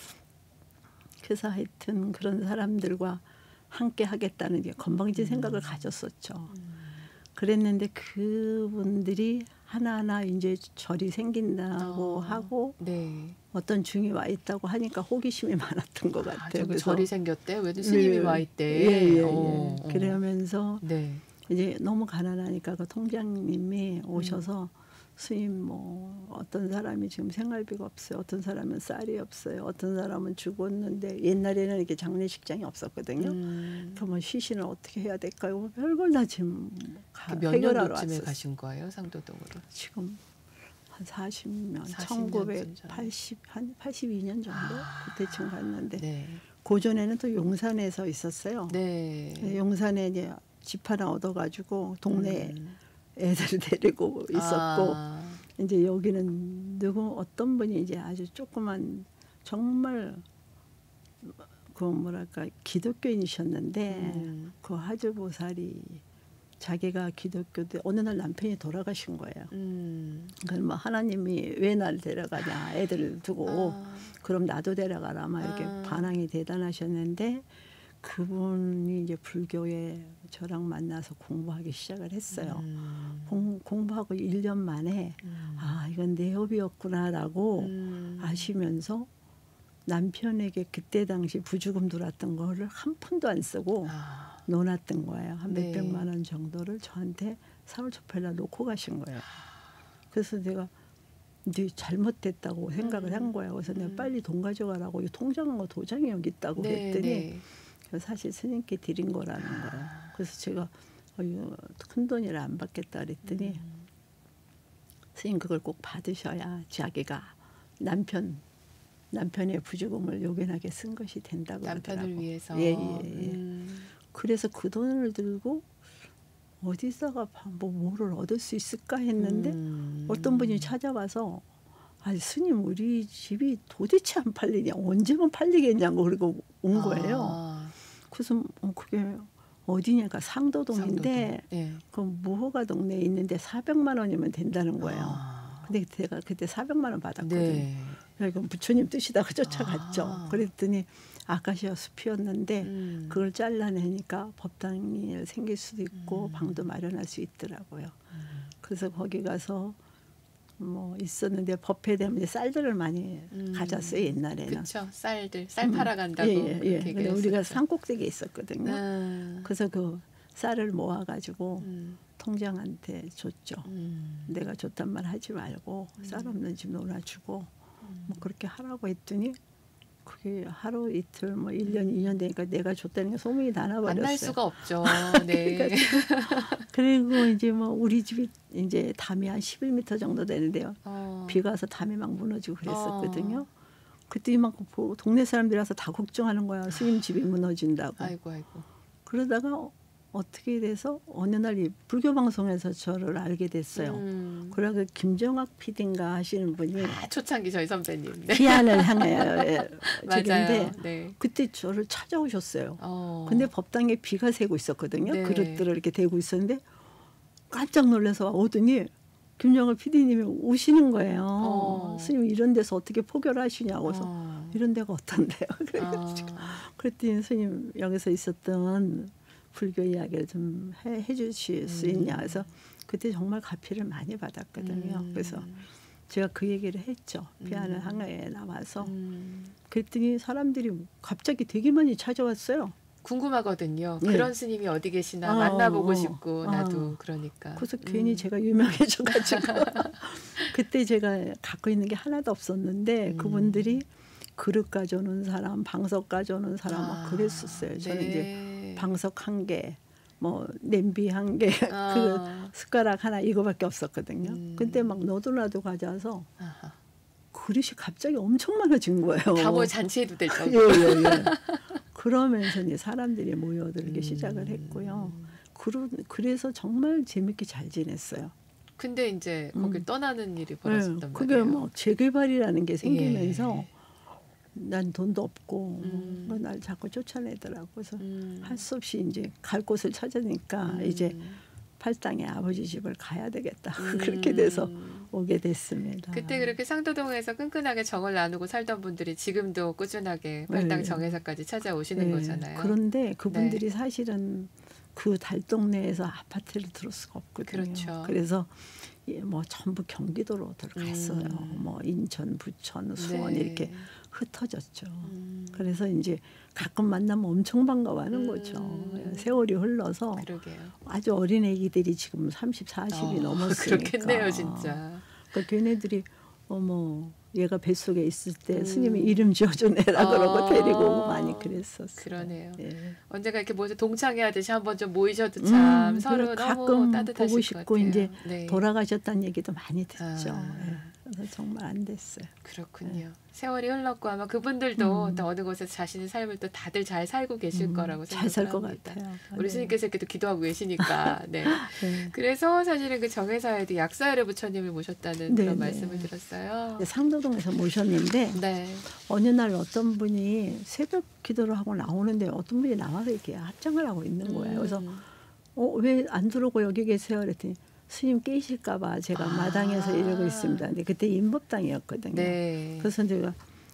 Speaker 2: 그래서 하여튼 그런 사람들과 함께 하겠다는 게 건방진
Speaker 1: 음.
Speaker 2: 생각을 가졌었죠.
Speaker 1: 음.
Speaker 2: 그랬는데 그분들이 하나하나 이제 절이 생긴다고
Speaker 1: 어.
Speaker 2: 하고
Speaker 1: 네.
Speaker 2: 어떤 중이 와 있다고 하니까 호기심이 많았던 것
Speaker 1: 아,
Speaker 2: 같아요.
Speaker 1: 저기
Speaker 2: 그래서
Speaker 1: 절이 생겼대. 왜 스님이
Speaker 2: 네.
Speaker 1: 와 있대.
Speaker 2: 예, 예, 예.
Speaker 1: 어, 어.
Speaker 2: 그러면서
Speaker 1: 네.
Speaker 2: 이제 너무 가난하니까 그 통장님이 오셔서 스님 뭐 어떤 사람이 지금 생활비가 없어요. 어떤 사람은 쌀이 없어요. 어떤 사람은 죽었는데 옛날에는 이렇게 장례식장이 없었거든요.
Speaker 1: 음.
Speaker 2: 그러면 시신을 어떻게 해야 될까요? 별걸 다 지금 가-
Speaker 1: 몇
Speaker 2: 해결하러
Speaker 1: 년도쯤에
Speaker 2: 왔었어요.
Speaker 1: 가신 거예요, 상도동으로?
Speaker 2: 지금 한 사십 년,
Speaker 1: 사십 년
Speaker 2: 천구백팔십, 한 팔십이 년 정도
Speaker 1: 아.
Speaker 2: 그때쯤 갔는데
Speaker 1: 네.
Speaker 2: 고전에는 또 용산에서 있었어요.
Speaker 1: 네.
Speaker 2: 용산에 이제 집 하나 얻어가지고 동네에
Speaker 1: 음.
Speaker 2: 애들을 데리고 있었고
Speaker 1: 아.
Speaker 2: 이제 여기는 누구 어떤 분이 이제 아주 조그만 정말 그 뭐랄까 기독교인이셨는데
Speaker 1: 음.
Speaker 2: 그 하주보살이 자기가 기독교인데 어느 날 남편이 돌아가신 거예요.
Speaker 1: 음.
Speaker 2: 그러면 뭐 하나님이 왜 날 데려가냐 애들을 두고
Speaker 1: 아.
Speaker 2: 그럼 나도 데려가라 막 이렇게
Speaker 1: 아.
Speaker 2: 반항이 대단하셨는데 그분이 이제 불교에 저랑 만나서 공부하기 시작을 했어요.
Speaker 1: 음.
Speaker 2: 공, 공부하고 일 년 만에
Speaker 1: 음.
Speaker 2: 아 이건 내 업이었구나라고
Speaker 1: 음.
Speaker 2: 아시면서 남편에게 그때 당시 부주금 들어왔던 거를 한 푼도 안 쓰고
Speaker 1: 아.
Speaker 2: 넣어놨던 거예요. 한
Speaker 1: 네.
Speaker 2: 몇백만 원 정도를 저한테 사월초팔날 놓고 가신 거예요. 그래서 내가 네 잘못됐다고 생각을 한 거예요. 그래서
Speaker 1: 음.
Speaker 2: 내가 빨리 돈 가져가라고 이 통장과 도장이 여기 있다고
Speaker 1: 네,
Speaker 2: 그랬더니
Speaker 1: 네.
Speaker 2: 사실 스님께 드린 거라는 거예요. 그래서 제가 어, 이거 큰 돈이라 안 받겠다 그랬더니
Speaker 1: 음.
Speaker 2: 스님 그걸 꼭 받으셔야 자기가 남편 남편의 부주금을 요긴하게 쓴 것이 된다고
Speaker 1: 남편을
Speaker 2: 그러더라고.
Speaker 1: 위해서.
Speaker 2: 예, 예, 예.
Speaker 1: 음.
Speaker 2: 그래서 그 돈을 들고 어디다가 뭐 뭐를 얻을 수 있을까 했는데
Speaker 1: 음.
Speaker 2: 어떤 분이 찾아와서 아니 스님 우리 집이 도대체 안 팔리냐 언제면 팔리겠냐고 그러고 온 거예요.
Speaker 1: 아.
Speaker 2: 그래서 어, 그게 어디냐가 상도동인데
Speaker 1: 상도동. 네.
Speaker 2: 그 무허가 동네에 있는데 사백만 원이면 된다는 거예요.
Speaker 1: 아.
Speaker 2: 근데 제가 그때 사백만 원 받았거든요.
Speaker 1: 네.
Speaker 2: 이건 부처님 뜻이다고 쫓아갔죠.
Speaker 1: 아.
Speaker 2: 그랬더니 아카시아 숲이었는데
Speaker 1: 음.
Speaker 2: 그걸 잘라내니까 법당이 생길 수도 있고
Speaker 1: 음.
Speaker 2: 방도 마련할 수 있더라고요.
Speaker 1: 음.
Speaker 2: 그래서 거기 가서 뭐 있었는데 법회 되면 이제 쌀들을 많이
Speaker 1: 음.
Speaker 2: 가졌어요 옛날에는.
Speaker 1: 그렇죠. 쌀들 쌀 팔아 간다고.
Speaker 2: 예, 예, 예.
Speaker 1: 그렇게
Speaker 2: 근데 우리가
Speaker 1: 얘기했었죠.
Speaker 2: 산꼭대기에 있었거든요.
Speaker 1: 아.
Speaker 2: 그래서 그 쌀을 모아가지고
Speaker 1: 음.
Speaker 2: 통장한테 줬죠.
Speaker 1: 음.
Speaker 2: 내가 줬단 말 하지 말고
Speaker 1: 음.
Speaker 2: 쌀 없는 집 놀아주고
Speaker 1: 음.
Speaker 2: 뭐 그렇게 하라고 했더니 그게 하루 이틀 뭐 일 년 이 년 되니까 내가 줬다는 게 소문이 다 나버렸어요.
Speaker 1: 만날 수가 없죠. 네.
Speaker 2: 그리고 이제 뭐 우리 집이 이제 담이 한 십일 미터 정도 되는데요.
Speaker 1: 어.
Speaker 2: 비가 와서 담이 막 무너지고 그랬었거든요.
Speaker 1: 어.
Speaker 2: 그때 막 보- 동네 사람들이 와서 다 걱정하는 거야. 스님 집이 무너진다고.
Speaker 1: 아이고 아이고.
Speaker 2: 그러다가 어떻게 돼서 어느 날 이 불교 방송에서 저를 알게 됐어요.
Speaker 1: 음.
Speaker 2: 그래 그 김정학 피디인가 하시는 분이
Speaker 1: 아, 초창기 저희 선배님. 네.
Speaker 2: 기안을 향해 저기인데
Speaker 1: 맞아요. 네.
Speaker 2: 그때 저를 찾아오셨어요.
Speaker 1: 어.
Speaker 2: 근데 법당에 비가 새고 있었거든요.
Speaker 1: 네.
Speaker 2: 그릇들을 이렇게 대고 있었는데 깜짝 놀라서 오더니 김정학 피디님이 우시는 거예요.
Speaker 1: 어.
Speaker 2: 스님 이런 데서 어떻게 포교를 하시냐고 그래서
Speaker 1: 어.
Speaker 2: 이런 데가 어떤데요? 그래가지고
Speaker 1: 어.
Speaker 2: 그랬더니 스님 여기서 있었던 불교 이야기를 좀 해, 해주실 수 있냐 해서 그때 정말 가피를 많이 받았거든요.
Speaker 1: 음.
Speaker 2: 그래서 제가 그 얘기를 했죠. 피아노
Speaker 1: 음.
Speaker 2: 항해에 나와서
Speaker 1: 음.
Speaker 2: 그랬더니 사람들이 갑자기 되게 많이 찾아왔어요.
Speaker 1: 궁금하거든요.
Speaker 2: 네.
Speaker 1: 그런 스님이 어디 계시나
Speaker 2: 어,
Speaker 1: 만나보고
Speaker 2: 어,
Speaker 1: 싶고
Speaker 2: 어.
Speaker 1: 나도 그러니까.
Speaker 2: 그래서
Speaker 1: 음.
Speaker 2: 괜히 제가 유명해져가지고 그때 제가 갖고 있는 게 하나도 없었는데
Speaker 1: 음.
Speaker 2: 그분들이 그릇 가져오는 사람, 방석 가져오는 사람 막
Speaker 1: 아,
Speaker 2: 그랬었어요. 저는
Speaker 1: 네.
Speaker 2: 이제 방석 한 개, 뭐 냄비 한 개,
Speaker 1: 아.
Speaker 2: 그 숟가락 하나 이거밖에 없었거든요.
Speaker 1: 음.
Speaker 2: 근데 막 너도나도 가져와서
Speaker 1: 아하.
Speaker 2: 그릇이 갑자기 엄청 많아진 거예요.
Speaker 1: 다 모여 잔치해도 될 정도.
Speaker 2: 예, 예, 예. 그러면서 이제 사람들이 모여들기
Speaker 1: 음.
Speaker 2: 시작을 했고요. 그러, 그래서 정말 재밌게 잘 지냈어요.
Speaker 1: 근데 이제 거길
Speaker 2: 음.
Speaker 1: 떠나는 일이
Speaker 2: 네,
Speaker 1: 벌어졌단
Speaker 2: 그게
Speaker 1: 말이에요.
Speaker 2: 뭐 재개발이라는 게 생기면서
Speaker 1: 예.
Speaker 2: 난 돈도 없고
Speaker 1: 음.
Speaker 2: 뭐 날 자꾸 쫓아내더라고. 그래서
Speaker 1: 음.
Speaker 2: 할 수 없이 이제 갈 곳을 찾으니까
Speaker 1: 음.
Speaker 2: 이제 팔당의 아버지 집을 가야 되겠다.
Speaker 1: 음.
Speaker 2: 그렇게 돼서 오게 됐습니다.
Speaker 1: 그때 그렇게 상도동에서 끈끈하게 정을 나누고 살던 분들이 지금도 꾸준하게 팔당
Speaker 2: 네.
Speaker 1: 정회사까지 찾아오시는
Speaker 2: 네,
Speaker 1: 거잖아요.
Speaker 2: 그런데 그분들이 사실은 그 달동네에서 아파트를 들을 수가 없거든요.
Speaker 1: 그렇죠.
Speaker 2: 그래서 예, 뭐 전부 경기도로 들어갔어요.
Speaker 1: 음.
Speaker 2: 뭐 인천, 부천, 수원
Speaker 1: 네.
Speaker 2: 이렇게 흩어졌죠.
Speaker 1: 음.
Speaker 2: 그래서 이제 가끔 만나면 엄청 반가워하는
Speaker 1: 음.
Speaker 2: 거죠. 세월이 흘러서
Speaker 1: 그러게요.
Speaker 2: 아주 어린 애기들이 지금 삼십, 사십이
Speaker 1: 어,
Speaker 2: 넘었으니까.
Speaker 1: 그렇겠네요, 진짜.
Speaker 2: 그러니까 걔네들이 어머 얘가 뱃속에 있을 때
Speaker 1: 음.
Speaker 2: 스님이 이름 지어주네라
Speaker 1: 아.
Speaker 2: 그러고 데리고 오고 많이 그랬었어요.
Speaker 1: 그러네요.
Speaker 2: 예.
Speaker 1: 언제가 이렇게 모여서 동창회하듯이 한번 좀 모이셔도 참
Speaker 2: 음,
Speaker 1: 서로
Speaker 2: 그리고
Speaker 1: 너무
Speaker 2: 가끔
Speaker 1: 따뜻하실
Speaker 2: 보고
Speaker 1: 것
Speaker 2: 싶고
Speaker 1: 같아요.
Speaker 2: 이제
Speaker 1: 네.
Speaker 2: 돌아가셨다는 얘기도 많이 듣죠.
Speaker 1: 아.
Speaker 2: 예. 그래서 정말 안 됐어요.
Speaker 1: 그렇군요. 네. 세월이 흘렀고 아마 그분들도
Speaker 2: 음.
Speaker 1: 또 어느 곳에서 자신의 삶을 또 다들 잘 살고 계실
Speaker 2: 음,
Speaker 1: 거라고
Speaker 2: 잘 살 것
Speaker 1: 생각합니다.
Speaker 2: 같아요.
Speaker 1: 우리
Speaker 2: 네.
Speaker 1: 스님께서 이렇게 또 기도하고 계시니까. 네.
Speaker 2: 네.
Speaker 1: 그래서 사실은 그 정회사에도 약사열애 부처님을 모셨다는
Speaker 2: 네,
Speaker 1: 그런
Speaker 2: 네.
Speaker 1: 말씀을 들었어요.
Speaker 2: 상도동에서 모셨는데
Speaker 1: 네.
Speaker 2: 어느 날 어떤 분이 새벽 기도를 하고 나오는데 어떤 분이 나와서 이렇게 합장을 하고 있는 거예요. 그래서
Speaker 1: 음.
Speaker 2: 어, 왜 안 들어오고 여기 계세요? 그랬더니 스님 깨실까 봐 제가
Speaker 1: 아.
Speaker 2: 마당에서 이러고 있습니다. 근데 그때 임법당이었거든요.
Speaker 1: 네.
Speaker 2: 그래서 제가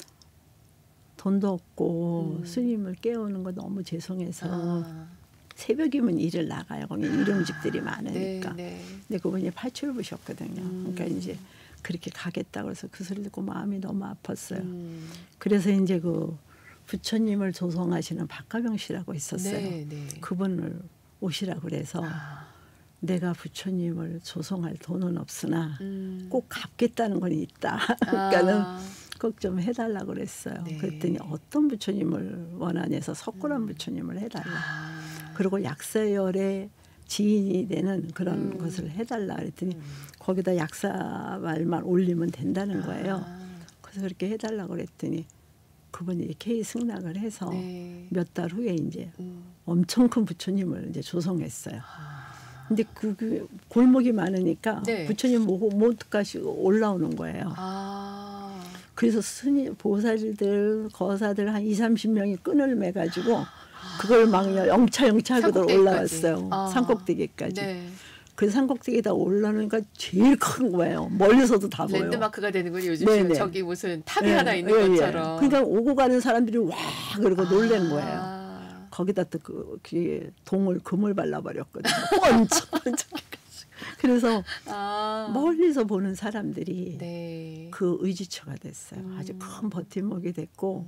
Speaker 2: 돈도 없고
Speaker 1: 음.
Speaker 2: 스님을 깨우는 거 너무 죄송해서
Speaker 1: 아.
Speaker 2: 새벽이면 일을 나가요. 거기 일용직들이 많으니까.
Speaker 1: 네, 네.
Speaker 2: 근데 그분이 팔출부셨거든요.
Speaker 1: 음.
Speaker 2: 그러니까 이제 그렇게 가겠다고 해서 그 소리 듣고 마음이 너무 아팠어요.
Speaker 1: 음.
Speaker 2: 그래서 이제 그 부처님을 조성하시는 박가병 씨라고 있었어요.
Speaker 1: 네, 네.
Speaker 2: 그분을 오시라고 그래서
Speaker 1: 아.
Speaker 2: 내가 부처님을 조성할 돈은 없으나
Speaker 1: 음.
Speaker 2: 꼭 갚겠다는 건 있다. 그러니까는
Speaker 1: 아.
Speaker 2: 꼭 좀 해달라고 그랬어요.
Speaker 1: 네.
Speaker 2: 그랬더니 어떤 부처님을 원하냐서 석굴암
Speaker 1: 음.
Speaker 2: 부처님을 해달라.
Speaker 1: 아.
Speaker 2: 그리고 약사열의 지인이 되는 그런
Speaker 1: 음.
Speaker 2: 것을 해달라 그랬더니
Speaker 1: 음.
Speaker 2: 거기다 약사 말만 올리면 된다는 거예요.
Speaker 1: 아.
Speaker 2: 그래서 그렇게 해달라고 그랬더니 그분이 K 승낙을 해서
Speaker 1: 네.
Speaker 2: 몇 달 후에 이제
Speaker 1: 음.
Speaker 2: 엄청 큰 부처님을 이제 조성했어요.
Speaker 1: 아.
Speaker 2: 근데 그, 그 골목이 많으니까
Speaker 1: 네.
Speaker 2: 부처님 못, 못 가시고 올라오는 거예요.
Speaker 1: 아.
Speaker 2: 그래서 스님 보살들 거사들 한 이삼십 명이 끈을 매가지고 그걸 막 영차 영차 하고
Speaker 1: 산꼭대기까지.
Speaker 2: 올라왔어요.
Speaker 1: 아.
Speaker 2: 산꼭대기까지.
Speaker 1: 네.
Speaker 2: 그래서 산꼭대기에다 올라오니까 제일 큰 거예요. 멀리서도 다 보여.
Speaker 1: 랜드마크가 되는군요. 요즘
Speaker 2: 네네.
Speaker 1: 저기 무슨 탑이
Speaker 2: 네,
Speaker 1: 하나 있는
Speaker 2: 예, 예.
Speaker 1: 것처럼.
Speaker 2: 그러니까 오고 가는 사람들이 와 그러고 놀란 거예요.
Speaker 1: 아.
Speaker 2: 거기다 또 그, 그 동을 금을 발라버렸거든요. 번쩍번쩍해가지고. 그래서
Speaker 1: 아.
Speaker 2: 멀리서 보는 사람들이
Speaker 1: 네.
Speaker 2: 그 의지처가 됐어요.
Speaker 1: 음.
Speaker 2: 아주 큰 버팀목이 됐고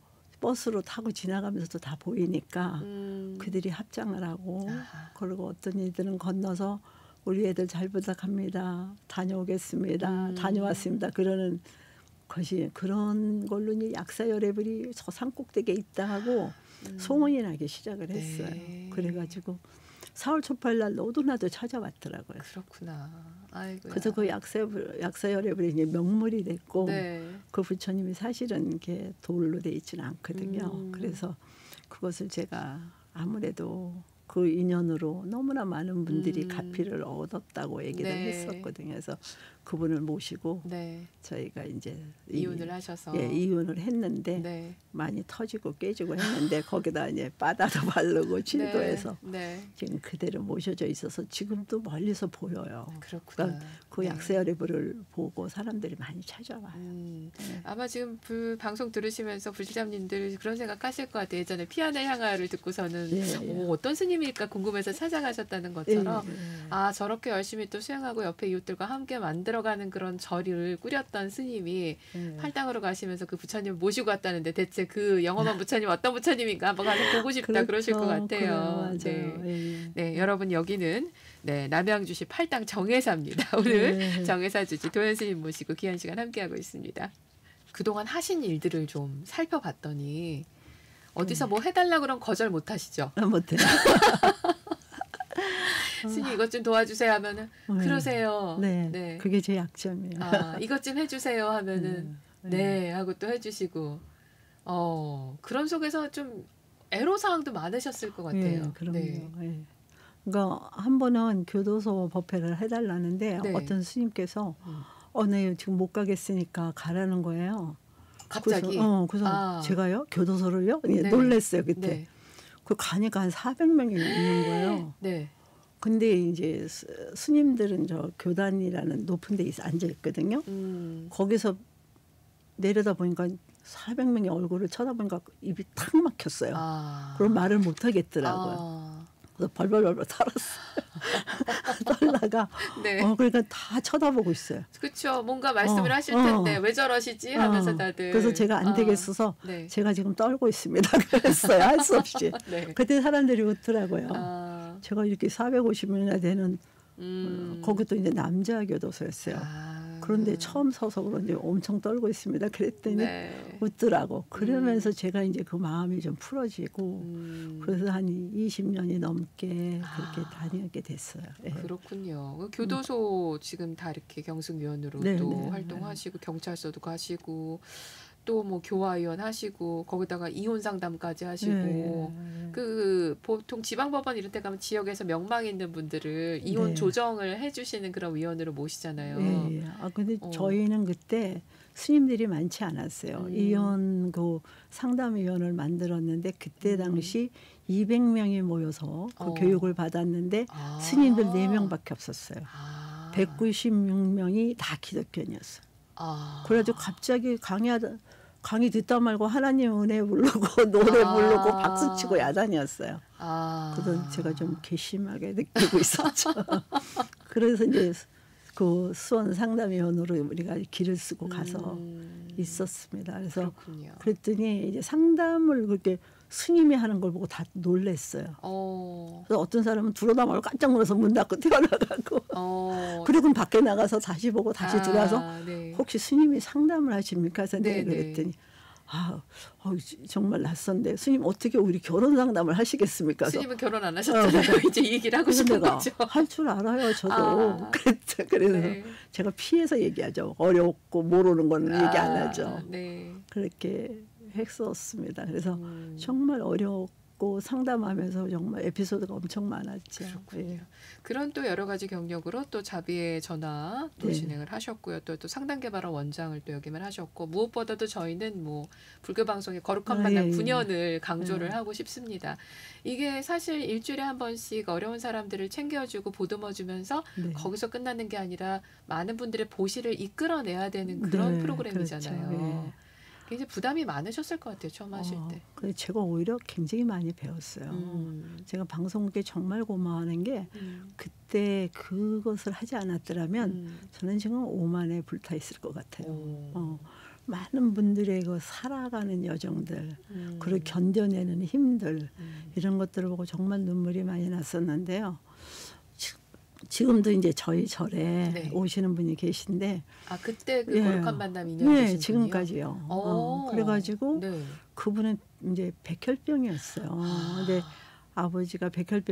Speaker 2: 버스로 타고 지나가면서도 다 보이니까
Speaker 1: 음.
Speaker 2: 그들이 합장을 하고
Speaker 1: 아하.
Speaker 2: 그리고 어떤 이들은 건너서 우리 애들 잘 부탁합니다. 다녀오겠습니다.
Speaker 1: 음.
Speaker 2: 다녀왔습니다. 그러는 것이 그런 걸로 이제 약사열애불이 저 산꼭대기에 있다 하고
Speaker 1: 음.
Speaker 2: 소문이 나기 시작을 했어요.
Speaker 1: 네.
Speaker 2: 그래가지고 사월 초팔 날 너도나도 찾아왔더라고요.
Speaker 1: 그렇구나. 아이고야.
Speaker 2: 그래서 그 약사 약사열애불이 이제 명물이 됐고
Speaker 1: 네.
Speaker 2: 그 부처님이 사실은 이렇게 돌로 돼 있지는 않거든요.
Speaker 1: 음.
Speaker 2: 그래서 그것을 제가 아무래도 그 인연으로 너무나 많은 분들이
Speaker 1: 음.
Speaker 2: 가피를 얻었다고 얘기를
Speaker 1: 네.
Speaker 2: 했었거든요. 그래서 그분을 모시고
Speaker 1: 네.
Speaker 2: 저희가 이제 이-
Speaker 1: 이혼을 하셔서.
Speaker 2: 예, 이혼을 했는데
Speaker 1: 네.
Speaker 2: 많이 터지고 깨지고 했는데 거기다 이제 바다도 바르고 칠도해서
Speaker 1: 네. 네.
Speaker 2: 지금 그대로 모셔져 있어서 지금도 멀리서 보여요.
Speaker 1: 그렇구나.
Speaker 2: 그러니까 그
Speaker 1: 네.
Speaker 2: 약사열애불을 보고 사람들이 많이 찾아와요.
Speaker 1: 음.
Speaker 2: 네.
Speaker 1: 아마 지금 그 방송 들으시면서 불시자님들 그런 생각하실 것 같아요. 예전에 피안의 향하를 듣고서는
Speaker 2: 예, 예.
Speaker 1: 오, 어떤 스님일까 궁금해서 찾아가셨다는 것처럼
Speaker 2: 예, 예.
Speaker 1: 아 저렇게 열심히 또 수행하고 옆에 이웃들과 함께 만들어가는 그런 절을 꾸렸던 스님이
Speaker 2: 예.
Speaker 1: 팔당으로 가시면서 그 부처님 모시고 왔다는데 대체 그 영험한 부처님 어떤 부처님인가 한번 가서 보고 싶다 그러실 것
Speaker 2: 그렇죠.
Speaker 1: 같아요.
Speaker 2: 그래요. 맞아요.
Speaker 1: 네.
Speaker 2: 예, 예.
Speaker 1: 네, 여러분 여기는 네, 남양주시 팔당 정회사입니다. 오늘
Speaker 2: 네.
Speaker 1: 정회사 주지 도현 스님 모시고 귀한 시간 함께하고 있습니다. 그동안 하신 일들을 좀 살펴봤더니 어디서 뭐 해달라 그러면 거절 못 하시죠?
Speaker 2: 아, 못해요.
Speaker 1: 스님 이것 좀 도와주세요 하면은
Speaker 2: 네.
Speaker 1: 그러세요.
Speaker 2: 네,
Speaker 1: 네.
Speaker 2: 그게 제 약점이에요.
Speaker 1: 아, 이것 좀 해주세요 하면은
Speaker 2: 네.
Speaker 1: 네 하고 또 해주시고 어 그런 속에서 좀 애로사항도 많으셨을 것 같아요.
Speaker 2: 예, 그럼요.
Speaker 1: 네.
Speaker 2: 예. 그러니까 한 번은 교도소 법회를 해달라는데
Speaker 1: 네.
Speaker 2: 어떤 스님께서
Speaker 1: 음.
Speaker 2: 어, 네, 지금 못 가겠으니까 가라는 거예요.
Speaker 1: 갑자기
Speaker 2: 그래서, 어, 그래서
Speaker 1: 아.
Speaker 2: 제가요? 교도소를요? 예,
Speaker 1: 네.
Speaker 2: 놀랬어요, 그때.
Speaker 1: 네.
Speaker 2: 그 가니까 한 사백 명이 있는 거예요.
Speaker 1: 네.
Speaker 2: 근데 이제 스, 스님들은 저 교단이라는 높은 데 앉아 있거든요.
Speaker 1: 음.
Speaker 2: 거기서 내려다 보니까 사백 명의 얼굴을 쳐다보니까 입이 탁 막혔어요.
Speaker 1: 아.
Speaker 2: 그럼 말을 못 하겠더라고요.
Speaker 1: 아.
Speaker 2: 그래서 벌벌벌벌 떨었어요. 떨다가
Speaker 1: 네.
Speaker 2: 어, 그러니까 다 쳐다보고 있어요.
Speaker 1: 그렇죠. 뭔가 말씀을
Speaker 2: 어,
Speaker 1: 하실
Speaker 2: 어.
Speaker 1: 텐데 왜 저러시지 하면서
Speaker 2: 어,
Speaker 1: 다들.
Speaker 2: 그래서 제가 안
Speaker 1: 아.
Speaker 2: 되겠어서
Speaker 1: 네.
Speaker 2: 제가 지금 떨고 있습니다. 그랬어요. 할 수 없이.
Speaker 1: 네.
Speaker 2: 그때 사람들이 웃더라고요.
Speaker 1: 아.
Speaker 2: 제가 이렇게 사백오십 명이나 되는
Speaker 1: 음.
Speaker 2: 어, 거기도 이제 남자 교도소였어요.
Speaker 1: 아.
Speaker 2: 그런데 처음 서서 그런지 엄청 떨고 있습니다. 그랬더니
Speaker 1: 네.
Speaker 2: 웃더라고. 그러면서 음. 제가 이제 그 마음이 좀 풀어지고
Speaker 1: 음.
Speaker 2: 그래서 한 이십 년이 넘게 그렇게
Speaker 1: 아.
Speaker 2: 다니게 됐어요. 예.
Speaker 1: 그렇군요. 교도소 음. 지금 다 이렇게 경승위원으로
Speaker 2: 네,
Speaker 1: 또
Speaker 2: 네,
Speaker 1: 활동하시고 경찰서도 가시고 또 뭐 교화위원 하시고 거기다가 이혼 상담까지 하시고
Speaker 2: 네.
Speaker 1: 그 보통 지방법원 이런 데 가면 지역에서 명망 있는 분들을 이혼
Speaker 2: 네.
Speaker 1: 조정을 해주시는 그런 위원으로 모시잖아요.
Speaker 2: 예, 예. 아 근데
Speaker 1: 어.
Speaker 2: 저희는 그때 스님들이 많지 않았어요.
Speaker 1: 음.
Speaker 2: 이혼 그 상담위원을 만들었는데 그때
Speaker 1: 음.
Speaker 2: 당시 이백 명이 모여서 그
Speaker 1: 어.
Speaker 2: 교육을 받았는데
Speaker 1: 아.
Speaker 2: 스님들 네 명밖에 없었어요.
Speaker 1: 아.
Speaker 2: 백구십육 명이 다 기독교인이었어요.
Speaker 1: 아.
Speaker 2: 그래가지고 갑자기 강의하다 강의 듣다 말고 하나님 은혜 부르고 노래
Speaker 1: 아.
Speaker 2: 부르고 박수치고 야단이었어요.
Speaker 1: 아.
Speaker 2: 그건 제가 좀 괘씸하게 느끼고 있었죠. 그래서 이제 그 수원 상담위원으로 우리가 길을 쓰고 가서
Speaker 1: 음.
Speaker 2: 있었습니다. 그래서
Speaker 1: 그렇군요.
Speaker 2: 그랬더니 이제 상담을 그렇게 스님이 하는 걸 보고 다 놀랬어요.
Speaker 1: 어.
Speaker 2: 그래서 어떤 사람은 들어다 말고 깜짝 놀라서 문 닫고 뛰어나가고
Speaker 1: 어.
Speaker 2: 그리고 밖에 나가서 다시 보고 다시
Speaker 1: 아,
Speaker 2: 들어와서
Speaker 1: 네.
Speaker 2: 혹시 스님이 상담을 하십니까? 그래서
Speaker 1: 네,
Speaker 2: 네, 그랬더니 아, 어, 정말 낯선데 스님 어떻게 우리 결혼 상담을 하시겠습니까? 그래서
Speaker 1: 스님은 결혼 안 하셨잖아요. 어, 이제 이 얘기를 하고 싶은 거죠.
Speaker 2: 할 줄 알아요, 저도.
Speaker 1: 아.
Speaker 2: 그랬죠. 그래서
Speaker 1: 네.
Speaker 2: 제가 피해서 얘기하죠. 어렵고 모르는 거는
Speaker 1: 아,
Speaker 2: 얘기 안 하죠.
Speaker 1: 네.
Speaker 2: 그렇게 했었습니다. 그래서
Speaker 1: 음.
Speaker 2: 정말 어렵고 상담하면서 정말 에피소드가 엄청 많았죠.
Speaker 1: 그렇군요.
Speaker 2: 예.
Speaker 1: 그런 또 여러 가지 경력으로 또 자비의 전화 또
Speaker 2: 네.
Speaker 1: 진행을 하셨고요. 또, 또 상담개발원 원장을 또 역임을 하셨고 무엇보다도 저희는 뭐 불교 방송의 거룩한
Speaker 2: 아,
Speaker 1: 만남
Speaker 2: 예, 예.
Speaker 1: 구 년을 강조를
Speaker 2: 예.
Speaker 1: 하고 싶습니다. 이게 사실 일주일에 한 번씩 어려운 사람들을 챙겨주고 보듬어주면서
Speaker 2: 네.
Speaker 1: 거기서 끝나는 게 아니라 많은 분들의 보시를 이끌어내야 되는 그런
Speaker 2: 네,
Speaker 1: 프로그램이잖아요.
Speaker 2: 그렇죠. 예.
Speaker 1: 굉장히 부담이 많으셨을 것 같아요. 처음 하실
Speaker 2: 어,
Speaker 1: 때.
Speaker 2: 근데 제가 오히려 굉장히 많이 배웠어요.
Speaker 1: 음.
Speaker 2: 제가 방송국에 정말 고마워하는 게
Speaker 1: 음.
Speaker 2: 그때 그것을 하지 않았더라면
Speaker 1: 음.
Speaker 2: 저는 지금 오만에 불타 있을 것 같아요.
Speaker 1: 오.
Speaker 2: 어, 많은 분들의 그 살아가는 여정들,
Speaker 1: 음.
Speaker 2: 그리고 견뎌내는 힘들
Speaker 1: 음.
Speaker 2: 이런 것들을 보고 정말 눈물이 많이 났었는데요. 지, 지금도 이제 저희 절에
Speaker 1: 네.
Speaker 2: 오시는 분이 계신데,
Speaker 1: 아 그때 그
Speaker 2: 예.
Speaker 1: 거룩한 만남 인연
Speaker 2: 네,
Speaker 1: 되신
Speaker 2: 지금까지요.
Speaker 1: 분이요?
Speaker 2: 어,
Speaker 1: 오.
Speaker 2: 그래가지고
Speaker 1: 네.
Speaker 2: 그분은 이제 백혈병이었어요.
Speaker 1: 아.
Speaker 2: 근데 아버지가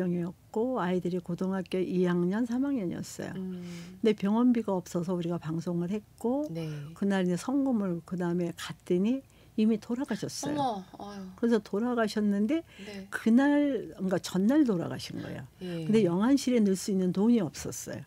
Speaker 2: 백혈병이었고 아이들이 고등학교 이 학년, 삼 학년이었어요.
Speaker 1: 음.
Speaker 2: 근데 병원비가 없어서 우리가 방송을 했고
Speaker 1: 네.
Speaker 2: 그날 이제 성금을 그 다음에 갔더니 이미 돌아가셨어요.
Speaker 1: 어머, 아유.
Speaker 2: 그래서 돌아가셨는데
Speaker 1: 네.
Speaker 2: 그날 그러니까 전날 돌아가신 거예요.
Speaker 1: 예.
Speaker 2: 근데 영안실에 넣을 수 있는 돈이 없었어요.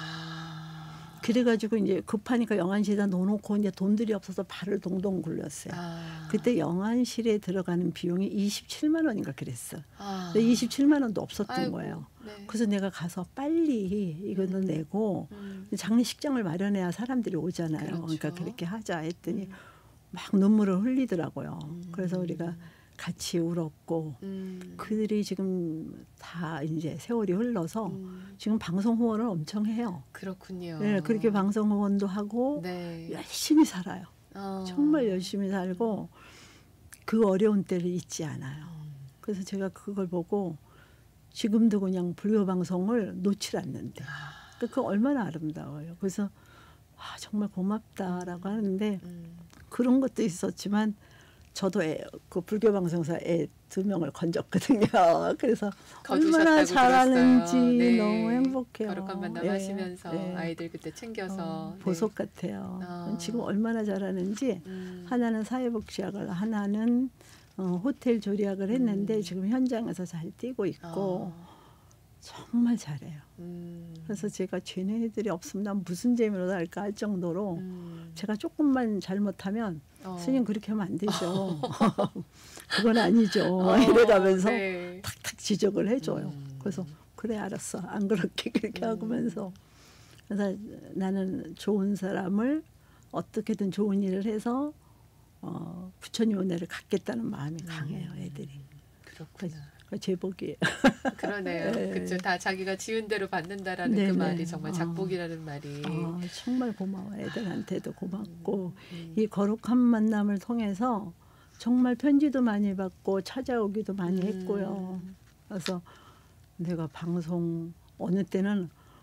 Speaker 1: 아.
Speaker 2: 그래가지고 이제 급하니까 영안실에다 넣어놓고 이제 돈들이 없어서 발을 동동 굴렸어요.
Speaker 1: 아.
Speaker 2: 그때 영안실에 들어가는 비용이 이십칠만 원인가 그랬어.
Speaker 1: 아.
Speaker 2: 근데 이십칠만 원도 없었던
Speaker 1: 아이고,
Speaker 2: 거예요.
Speaker 1: 네.
Speaker 2: 그래서 내가 가서 빨리 이거는
Speaker 1: 음.
Speaker 2: 내고
Speaker 1: 음.
Speaker 2: 장례식장을 마련해야 사람들이 오잖아요.
Speaker 1: 그렇죠.
Speaker 2: 그러니까 그렇게 하자 했더니
Speaker 1: 음.
Speaker 2: 막 눈물을 흘리더라고요.
Speaker 1: 음.
Speaker 2: 그래서 우리가 같이 울었고
Speaker 1: 음.
Speaker 2: 그들이 지금 다 이제 세월이 흘러서
Speaker 1: 음.
Speaker 2: 지금 방송 후원을 엄청 해요.
Speaker 1: 그렇군요.
Speaker 2: 네, 그렇게 방송 후원도 하고
Speaker 1: 네.
Speaker 2: 열심히 살아요.
Speaker 1: 어.
Speaker 2: 정말 열심히 살고 그 어려운 때를 잊지 않아요.
Speaker 1: 음.
Speaker 2: 그래서 제가 그걸 보고 지금도 그냥 불교 방송을 놓질 않는데
Speaker 1: 아.
Speaker 2: 그 얼마나 아름다워요. 그래서 아, 정말 고맙다라고 하는데
Speaker 1: 음.
Speaker 2: 그런 것도 있었지만 저도 애, 그 불교 방송사 애 두 명을 건졌거든요. 그래서 얼마나 잘하는지
Speaker 1: 네.
Speaker 2: 너무 행복해요.
Speaker 1: 거룩한 만남
Speaker 2: 예,
Speaker 1: 하시면서
Speaker 2: 예.
Speaker 1: 아이들 그때 챙겨서
Speaker 2: 어,
Speaker 1: 네.
Speaker 2: 보석 같아요.
Speaker 1: 아.
Speaker 2: 지금 얼마나 잘하는지
Speaker 1: 음.
Speaker 2: 하나는 사회복지학을 하나는 어, 호텔 조리학을 했는데
Speaker 1: 음.
Speaker 2: 지금 현장에서 잘 뛰고 있고
Speaker 1: 아.
Speaker 2: 정말 잘해요.
Speaker 1: 음.
Speaker 2: 그래서 제가 쟤네들이 없으면 난 무슨 재미로 살까 할 정도로
Speaker 1: 음.
Speaker 2: 제가 조금만 잘못하면
Speaker 1: 어.
Speaker 2: 스님 그렇게 하면 안 되죠. 그건 아니죠.
Speaker 1: 어,
Speaker 2: 이래가면서
Speaker 1: 네.
Speaker 2: 탁탁 지적을 해줘요.
Speaker 1: 음.
Speaker 2: 그래서 그래 알았어. 안 그렇게 그렇게
Speaker 1: 음.
Speaker 2: 하면서 그래서 나는 좋은 사람을 어떻게든 좋은 일을 해서 어, 부처님 은혜를 갖겠다는 마음이 강해요. 애들이.
Speaker 1: 그렇구나.
Speaker 2: 그 제복이에요.
Speaker 1: 그러네요.
Speaker 2: 네.
Speaker 1: 그렇죠. 다 자기가 지은 대로 받는다라는
Speaker 2: 네네.
Speaker 1: 그 말이 정말
Speaker 2: 어.
Speaker 1: 작복이라는 말이.
Speaker 2: 아, 정말 고마워. 애들한테도 고맙고
Speaker 1: 음.
Speaker 2: 이 거룩한 만남을 통해서 정말 편지도 많이 받고 찾아오기도 많이
Speaker 1: 음.
Speaker 2: 했고요. 그래서 내가 방송 어느 때는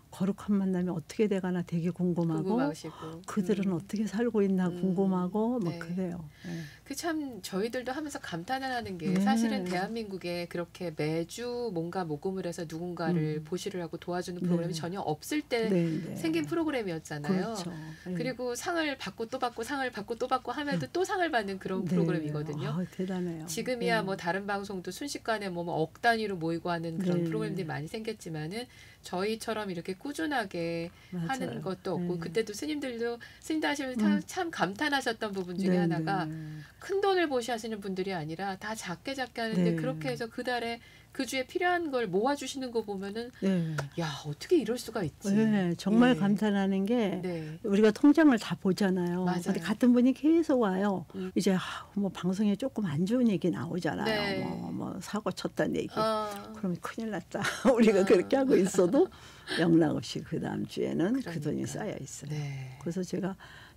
Speaker 2: 거룩한 만남이 어떻게 돼가나 되게 궁금하고
Speaker 1: 궁금하시고
Speaker 2: 그들은
Speaker 1: 음.
Speaker 2: 어떻게 살고 있나
Speaker 1: 음.
Speaker 2: 궁금하고 막
Speaker 1: 네.
Speaker 2: 그래요. 네.
Speaker 1: 그 참 저희들도 하면서 감탄을 하는 게
Speaker 2: 네.
Speaker 1: 사실은 대한민국에 그렇게 매주 뭔가 모금을 해서 누군가를
Speaker 2: 음.
Speaker 1: 보시를 하고 도와주는 프로그램이
Speaker 2: 네.
Speaker 1: 전혀 없을 때
Speaker 2: 네, 네.
Speaker 1: 생긴 프로그램이었잖아요.
Speaker 2: 그렇죠. 네.
Speaker 1: 그리고 상을 받고 또 받고 상을 받고 또 받고 하면도 또 상을 받는 그런
Speaker 2: 네.
Speaker 1: 프로그램이거든요.
Speaker 2: 아, 대단해요.
Speaker 1: 지금이야
Speaker 2: 네.
Speaker 1: 뭐 다른 방송도 순식간에 뭐 억 단위로 모이고 하는 그런
Speaker 2: 네.
Speaker 1: 프로그램들이 많이 생겼지만은 저희처럼 이렇게 꾸준하게 하는
Speaker 2: 맞아요.
Speaker 1: 것도 없고
Speaker 2: 네.
Speaker 1: 그때도 스님들도 스님도 하시면서
Speaker 2: 음.
Speaker 1: 참 감탄하셨던 부분 중에
Speaker 2: 네,
Speaker 1: 하나가
Speaker 2: 네.
Speaker 1: 큰 돈을 보시하시는 분들이 아니라 다 작게 작게 하는데
Speaker 2: 네.
Speaker 1: 그렇게 해서 그 달에 그 주에 필요한 걸 모아주시는 거 보면은
Speaker 2: 네.
Speaker 1: 야 어떻게 이럴 수가 있지.
Speaker 2: 네, 정말
Speaker 1: 예.
Speaker 2: 감탄하는 게
Speaker 1: 네.
Speaker 2: 우리가 통장을 다 보잖아요.
Speaker 1: 맞아요.
Speaker 2: 근데 같은 분이 계속 와요.
Speaker 1: 음.
Speaker 2: 이제 아, 뭐 방송에 조금 안 좋은 얘기 나오잖아요.
Speaker 1: 네.
Speaker 2: 뭐, 뭐 사고 쳤다는 얘기.
Speaker 1: 어,
Speaker 2: 그러면 큰일 났다. 우리가
Speaker 1: 어.
Speaker 2: 그렇게 하고 있어도 영락 없이 그 다음 주에는 그 돈이
Speaker 1: 그러니까.
Speaker 2: 쌓여 있어요.
Speaker 1: 네.
Speaker 2: 그래서 제가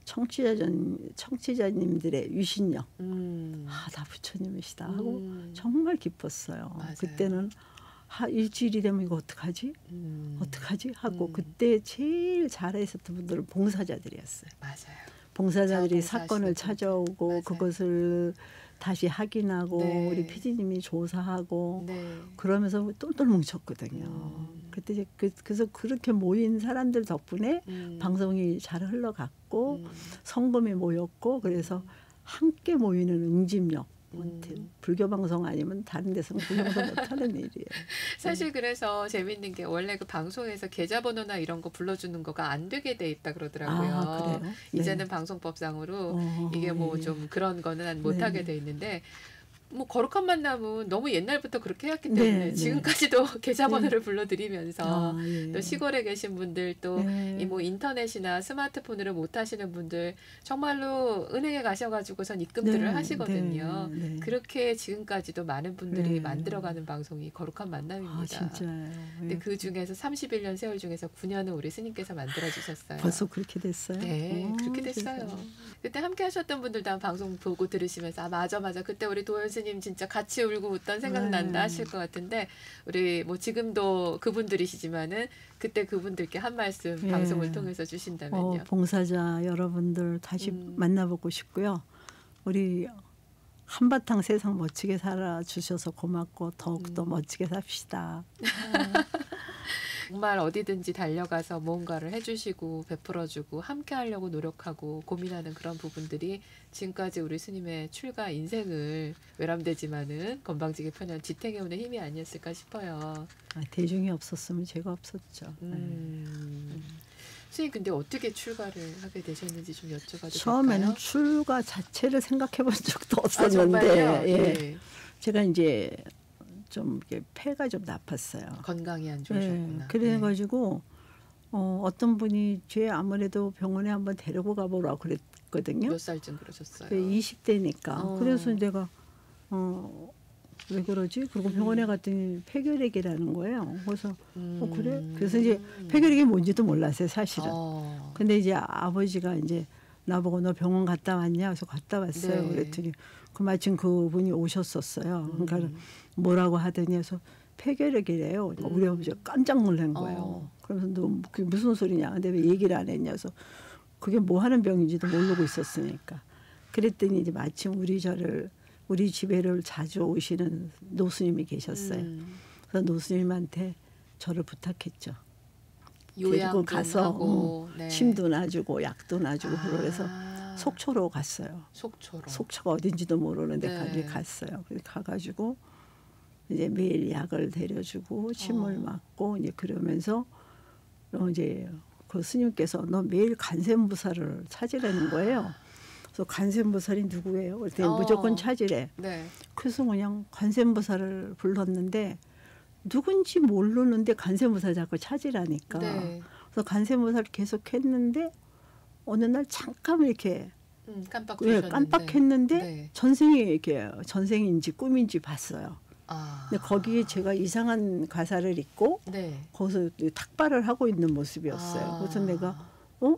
Speaker 2: 청취자전 청취자님들의 유신력,
Speaker 1: 음.
Speaker 2: 아, 다 부처님이시다 하고
Speaker 1: 음.
Speaker 2: 정말 기뻤어요.
Speaker 1: 맞아요.
Speaker 2: 그때는 하, 일주일이 되면 이거 어떡하지?
Speaker 1: 음.
Speaker 2: 어떡하지? 하고
Speaker 1: 음.
Speaker 2: 그때 제일 잘했었던 분들은 봉사자들이었어요.
Speaker 1: 맞아요.
Speaker 2: 봉사자들이
Speaker 1: 자원봉사
Speaker 2: 사건을
Speaker 1: 하시는
Speaker 2: 찾아오고
Speaker 1: 맞아요.
Speaker 2: 그것을 다시 확인하고
Speaker 1: 네.
Speaker 2: 우리 피디님이 조사하고
Speaker 1: 네.
Speaker 2: 그러면서 똘똘 뭉쳤거든요.
Speaker 1: 음.
Speaker 2: 그때 이제 그, 그래서 그렇게 모인 사람들 덕분에
Speaker 1: 음.
Speaker 2: 방송이 잘 흘러갔고
Speaker 1: 음.
Speaker 2: 성금이 모였고 그래서 함께 모이는 응집력.
Speaker 1: 음.
Speaker 2: 불교 방송 아니면 다른 데서는 그 정도 못하는 일이에요.
Speaker 1: 사실 그래서 재밌는 게 원래 그 방송에서 계좌번호나 이런 거 불러주는 거가 안 되게 돼 있다 그러더라고요.
Speaker 2: 아, 그래요?
Speaker 1: 이제는
Speaker 2: 네.
Speaker 1: 방송법상으로
Speaker 2: 어,
Speaker 1: 이게 뭐
Speaker 2: 예.
Speaker 1: 좀 그런 거는 못
Speaker 2: 네.
Speaker 1: 하게 돼 있는데 뭐 거룩한 만남은 너무 옛날부터 그렇게 해왔기
Speaker 2: 네,
Speaker 1: 때문에
Speaker 2: 네.
Speaker 1: 지금까지도 계좌번호를 불러드리면서
Speaker 2: 아, 예.
Speaker 1: 또 시골에 계신 분들 또
Speaker 2: 네.
Speaker 1: 이 뭐 인터넷이나 스마트폰으로 못 하시는 분들 정말로 은행에 가셔가지고선 입금들을
Speaker 2: 네,
Speaker 1: 하시거든요.
Speaker 2: 네, 네.
Speaker 1: 그렇게 지금까지도 많은 분들이
Speaker 2: 네.
Speaker 1: 만들어가는 방송이 거룩한
Speaker 2: 아,
Speaker 1: 만남입니다.
Speaker 2: 진짜요.
Speaker 1: 근데
Speaker 2: 예.
Speaker 1: 그 중에서 삼십일 년 세월 중에서 구 년은 우리 스님께서 만들어주셨어요.
Speaker 2: 벌써 그렇게 됐어요?
Speaker 1: 네,
Speaker 2: 어,
Speaker 1: 그렇게 됐어요.
Speaker 2: 세상에.
Speaker 1: 그때 함께 하셨던 분들도 한 방송 보고 들으시면서 아 맞아 맞아 그때 우리 도현 스님 진짜 같이 울고 웃던 생각난다
Speaker 2: 네.
Speaker 1: 하실 것 같은데 우리 뭐 지금도 그분들이시지만은 그때 그분들께 한 말씀
Speaker 2: 예.
Speaker 1: 방송을 통해서 주신다면요.
Speaker 2: 어, 봉사자 여러분들 다시
Speaker 1: 음.
Speaker 2: 만나보고 싶고요. 우리 한바탕 세상 멋지게 살아주셔서 고맙고 더욱더
Speaker 1: 음.
Speaker 2: 멋지게 삽시다.
Speaker 1: 정말 어디든지 달려가서 무언가를 해주시고 베풀어주고 함께하려고 노력하고 고민하는 그런 부분들이 지금까지 우리 스님의 출가 인생을 외람되지만은 건방지게 펴는 지탱해오는 힘이 아니었을까 싶어요.
Speaker 2: 아, 대중이 없었으면 제가 없었죠.
Speaker 1: 음. 스님 근데 어떻게 출가를 하게 되셨는지 좀 여쭤봐도
Speaker 2: 처음에는
Speaker 1: 될까요?
Speaker 2: 출가 자체를 생각해 본 적도
Speaker 1: 아,
Speaker 2: 없었는데
Speaker 1: 정말요?
Speaker 2: 예.
Speaker 1: 네.
Speaker 2: 제가 이제 좀 이렇게 폐가 좀 나빴어요.
Speaker 1: 건강이 안
Speaker 2: 예,
Speaker 1: 좋으셨구나.
Speaker 2: 그래가지고 어, 어떤 분이 쟤 아무래도 병원에 한번 데리고 가보라고 그랬거든요.
Speaker 1: 몇 살쯤 그러셨어요?
Speaker 2: 이십 대니까.
Speaker 1: 어.
Speaker 2: 그래서 내가 어, 왜 그러지? 그리고 병원에 갔더니 폐결핵이라는 거예요. 그래서
Speaker 1: 음.
Speaker 2: 어, 그래? 그래서 이제 폐결핵이 뭔지도 몰랐어요, 사실은.
Speaker 1: 어.
Speaker 2: 근데 이제 아버지가 이제 나보고 너 병원 갔다 왔냐? 그래서 갔다 왔어요.
Speaker 1: 네.
Speaker 2: 그랬더니 그 마침 그분이 오셨었어요. 그러니까
Speaker 1: 음.
Speaker 2: 뭐라고 하더니 해서 폐결핵이래요. 그러니까 우리
Speaker 1: 음.
Speaker 2: 아버지가 깜짝 놀란 거예요.
Speaker 1: 어.
Speaker 2: 그러면서 너 그게 무슨 소리냐? 근데 왜 얘기를 안 했냐? 그래서 그게 뭐 하는 병인지도 모르고 있었으니까. 그랬더니 이제 마침 우리 저를 우리 집에를 자주 오시는 노스님이 계셨어요.
Speaker 1: 음.
Speaker 2: 그래서 노스님한테 저를 부탁했죠.
Speaker 1: 요양
Speaker 2: 데리고
Speaker 1: 좀
Speaker 2: 가서
Speaker 1: 하고, 네.
Speaker 2: 침도 놔주고 약도 놔주고
Speaker 1: 아.
Speaker 2: 그래서 속초로 갔어요.
Speaker 1: 속초로.
Speaker 2: 속초가 어딘지도 모르는데
Speaker 1: 네.
Speaker 2: 거기 갔어요. 그래서 가가지고 이제 매일 약을 데려주고 침을
Speaker 1: 어.
Speaker 2: 맞고 이제 그러면서 어 이제 그 스님께서 너 매일 간센부사를 찾으라는 거예요. 그래서 간센부살이 누구예요? 그랬더니
Speaker 1: 어.
Speaker 2: 무조건 찾으래.
Speaker 1: 네.
Speaker 2: 그래서 그냥 간센부사를 불렀는데 누군지 모르는데 간센부사 자꾸 찾으라니까.
Speaker 1: 네.
Speaker 2: 그래서 간센부사를 계속 했는데 어느 날 잠깐 이렇게
Speaker 1: 음, 깜빡
Speaker 2: 왜
Speaker 1: 두셨는데.
Speaker 2: 깜빡했는데
Speaker 1: 네.
Speaker 2: 전생이 이렇게 전생인지 꿈인지 봤어요.
Speaker 1: 아.
Speaker 2: 근데 거기에 제가 이상한 가사를 입고
Speaker 1: 네.
Speaker 2: 거기서 탁발을 하고 있는 모습이었어요.
Speaker 1: 아.
Speaker 2: 그래서 내가 어?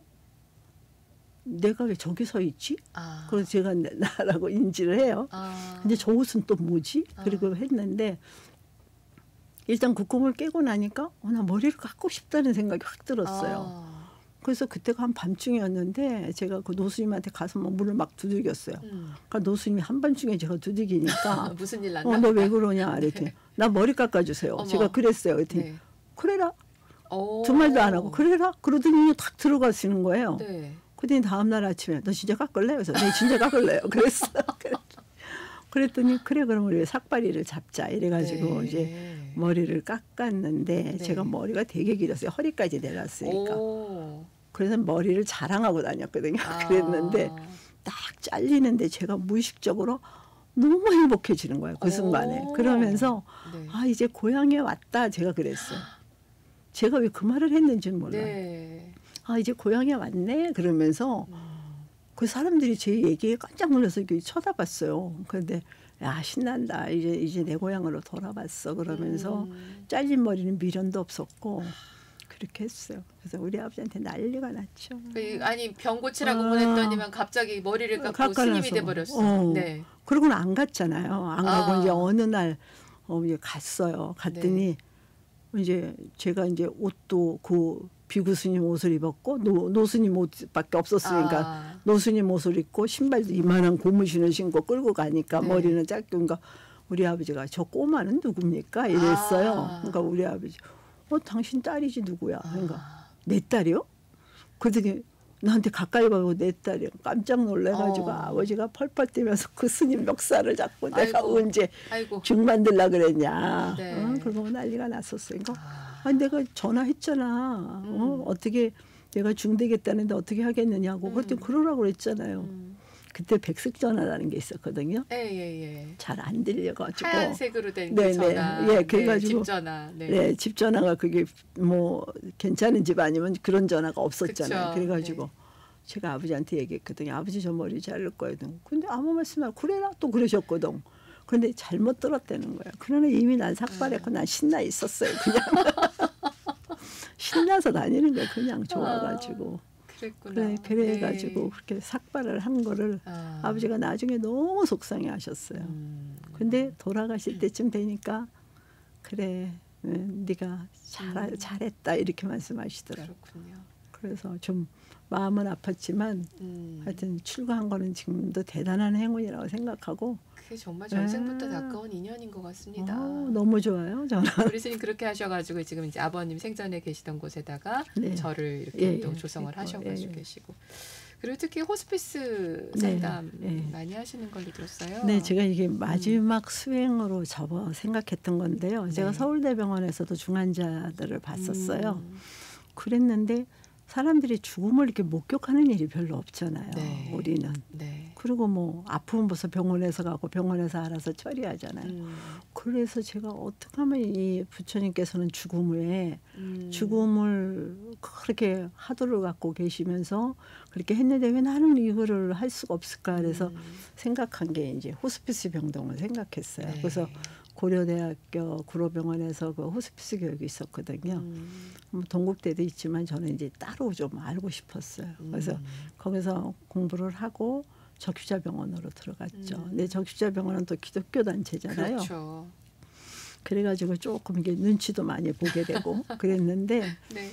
Speaker 2: 내가 왜 저기 서 있지?
Speaker 1: 아.
Speaker 2: 그래서 제가 나라고 인지를 해요.
Speaker 1: 아.
Speaker 2: 근데 저 옷은 또 뭐지?
Speaker 1: 아.
Speaker 2: 그리고 했는데 일단 그 꿈을 깨고 나니까 어, 나 머리를 깎고 싶다는 생각이 확 들었어요.
Speaker 1: 아.
Speaker 2: 그래서 그때가 한 밤중이었는데 제가 그 노수님한테 가서 막 문을 막 두들겼어요.
Speaker 1: 음.
Speaker 2: 그러니까 노수님이 한밤중에 제가 두들기니까
Speaker 1: 무슨 일 났나?
Speaker 2: 어, 너 왜 그러냐 그랬더니
Speaker 1: 네.
Speaker 2: 나 머리 깎아주세요.
Speaker 1: 어머.
Speaker 2: 제가 그랬어요. 그랬더니
Speaker 1: 네.
Speaker 2: 그래라.
Speaker 1: 오.
Speaker 2: 두 말도 안 하고 그래라. 그러더니 탁 들어가시는 거예요.
Speaker 1: 네.
Speaker 2: 그랬더니 다음날 아침에 너 진짜 깎을래? 그래서 네 진짜 깎을래요. 그랬어. 그랬더니 그래 그럼 우리 삭발이를 잡자 이래가지고
Speaker 1: 네.
Speaker 2: 이제 머리를 깎았는데
Speaker 1: 네.
Speaker 2: 제가 머리가 되게 길었어요. 허리까지 내려왔으니까.
Speaker 1: 오.
Speaker 2: 그래서 머리를 자랑하고 다녔거든요.
Speaker 1: 아.
Speaker 2: 그랬는데 딱 잘리는데 제가 무의식적으로 너무 행복해지는 거예요. 그 순간에.
Speaker 1: 오.
Speaker 2: 그러면서
Speaker 1: 네.
Speaker 2: 아 이제 고향에 왔다 제가 그랬어요. 제가 왜 그 말을 했는지는 몰라요.
Speaker 1: 네.
Speaker 2: 아 이제 고향에 왔네 그러면서
Speaker 1: 음.
Speaker 2: 그 사람들이 제 얘기에 깜짝 놀라서 이렇게 쳐다봤어요. 그런데 야 신난다. 이제 이제 내 고향으로 돌아왔어. 그러면서
Speaker 1: 음.
Speaker 2: 잘린 머리는 미련도 없었고 그렇게 했어요. 그래서 우리 아버지한테 난리가 났죠.
Speaker 1: 그, 아니 병 고치라고
Speaker 2: 아.
Speaker 1: 보냈더니만 갑자기 머리를 깎고
Speaker 2: 깎아놔서.
Speaker 1: 스님이 돼버렸어.
Speaker 2: 어.
Speaker 1: 네.
Speaker 2: 그러고는 안 갔잖아요. 안 가고
Speaker 1: 아.
Speaker 2: 이제 어느 날 어, 이제 갔어요. 갔더니 이제 제가 이제 옷도 그 비구스님 옷을 입었고 노, 노스님 옷밖에 없었으니까
Speaker 1: 아.
Speaker 2: 노스님 옷을 입고 신발도 이만한 고무신을 신고 끌고 가니까
Speaker 1: 네.
Speaker 2: 머리는 짧게 그러니까 우리 아버지가 저 꼬마는 누굽니까 이랬어요.
Speaker 1: 아.
Speaker 2: 그러니까 우리 아버지 어 당신 딸이지 누구야. 그러니까
Speaker 1: 아.
Speaker 2: 내 딸이요? 그러더니 나한테 가까이 가고 내 딸이요. 깜짝 놀래가지고
Speaker 1: 어.
Speaker 2: 아버지가 펄펄 뛰면서 그 스님 멱살을 잡고 내가
Speaker 1: 아이고.
Speaker 2: 언제
Speaker 1: 아이고.
Speaker 2: 죽 만들라 그랬냐.
Speaker 1: 네.
Speaker 2: 어? 그러고 난리가 났었어요. 그러니까
Speaker 1: 아.
Speaker 2: 아니 내가 전화했잖아.
Speaker 1: 음.
Speaker 2: 어? 어떻게 내가 중되겠다는데 어떻게 하겠느냐고.
Speaker 1: 음.
Speaker 2: 그랬더니 그러라고 그랬잖아요.
Speaker 1: 음.
Speaker 2: 그때 백색 전화라는 게 있었거든요.
Speaker 1: 예예예.
Speaker 2: 잘 안 들려가지고.
Speaker 1: 하얀색으로 된
Speaker 2: 네,
Speaker 1: 그
Speaker 2: 네.
Speaker 1: 전화.
Speaker 2: 예, 그래가지고
Speaker 1: 집 전화. 네.
Speaker 2: 네, 집 전화가 그게 뭐 괜찮은 집 아니면 그런 전화가 없었잖아요.
Speaker 1: 그쵸.
Speaker 2: 그래가지고
Speaker 1: 네.
Speaker 2: 제가 아버지한테 얘기했거든요. 아버지 저 머리 자를 거거든. 근데 아무 말씀 안 하고 그래라 또 그러셨거든. 그런데 잘못 들었다는 거야. 그러나 이미 난 삭발했고 난 신나 있었어요. 그냥 신나서 다니는 거야. 그냥 좋아가지고.
Speaker 1: 그랬구나.
Speaker 2: 그래 그래가지고
Speaker 1: 네.
Speaker 2: 그렇게 삭발을 한 거를
Speaker 1: 아.
Speaker 2: 아버지가 나중에 너무 속상해하셨어요.
Speaker 1: 음.
Speaker 2: 근데 돌아가실 때쯤 되니까 그래 응, 네가 잘
Speaker 1: 음.
Speaker 2: 잘했다 이렇게 말씀하시더라고요.
Speaker 1: 그렇군요.
Speaker 2: 그래서 좀 마음은 아팠지만
Speaker 1: 음.
Speaker 2: 하여튼 출가한 거는 지금도 대단한 행운이라고 생각하고
Speaker 1: 그게 정말 전생부터
Speaker 2: 아.
Speaker 1: 가까운 인연인 것 같습니다.
Speaker 2: 어, 너무 좋아요 저는.
Speaker 1: 우리 스님 그렇게 하셔가지고 지금 이제 아버님 생전에 계시던 곳에다가
Speaker 2: 네.
Speaker 1: 절을 이렇게
Speaker 2: 예,
Speaker 1: 또
Speaker 2: 예,
Speaker 1: 조성을
Speaker 2: 그리고,
Speaker 1: 하셔가지고
Speaker 2: 예.
Speaker 1: 계시고 그리고 특히 호스피스
Speaker 2: 네,
Speaker 1: 상담
Speaker 2: 예.
Speaker 1: 많이 하시는 걸로 들었어요.
Speaker 2: 네, 제가 이게 마지막 수행으로 접어 생각했던 건데요. 제가
Speaker 1: 네.
Speaker 2: 서울대병원에서도 중환자들을 봤었어요.
Speaker 1: 음.
Speaker 2: 그랬는데 사람들이 죽음을 이렇게 목격하는 일이 별로 없잖아요.
Speaker 1: 네.
Speaker 2: 우리는.
Speaker 1: 네.
Speaker 2: 그리고 뭐 아프면 벌써 병원에서 가고 병원에서 알아서 처리하잖아요.
Speaker 1: 음.
Speaker 2: 그래서 제가 어떻게 하면 이 부처님께서는 죽음에
Speaker 1: 음.
Speaker 2: 죽음을 그렇게 하도를 갖고 계시면서 그렇게 했는데 왜 나는 이거를 할 수가 없을까 그래서
Speaker 1: 음.
Speaker 2: 생각한 게 이제 호스피스 병동을 생각했어요.
Speaker 1: 네.
Speaker 2: 그래서 고려대학교 구로병원에서 그 호스피스 교육이 있었거든요.
Speaker 1: 음.
Speaker 2: 뭐 동국대도 있지만 저는 이제 따로 좀 알고 싶었어요. 그래서
Speaker 1: 음.
Speaker 2: 거기서 공부를 하고 적시자병원으로 들어갔죠.
Speaker 1: 음.
Speaker 2: 근데 적시자병원은 또 기독교 단체잖아요.
Speaker 1: 그렇죠.
Speaker 2: 그래가지고 조금 이게 눈치도 많이 보게 되고 그랬는데
Speaker 1: 네.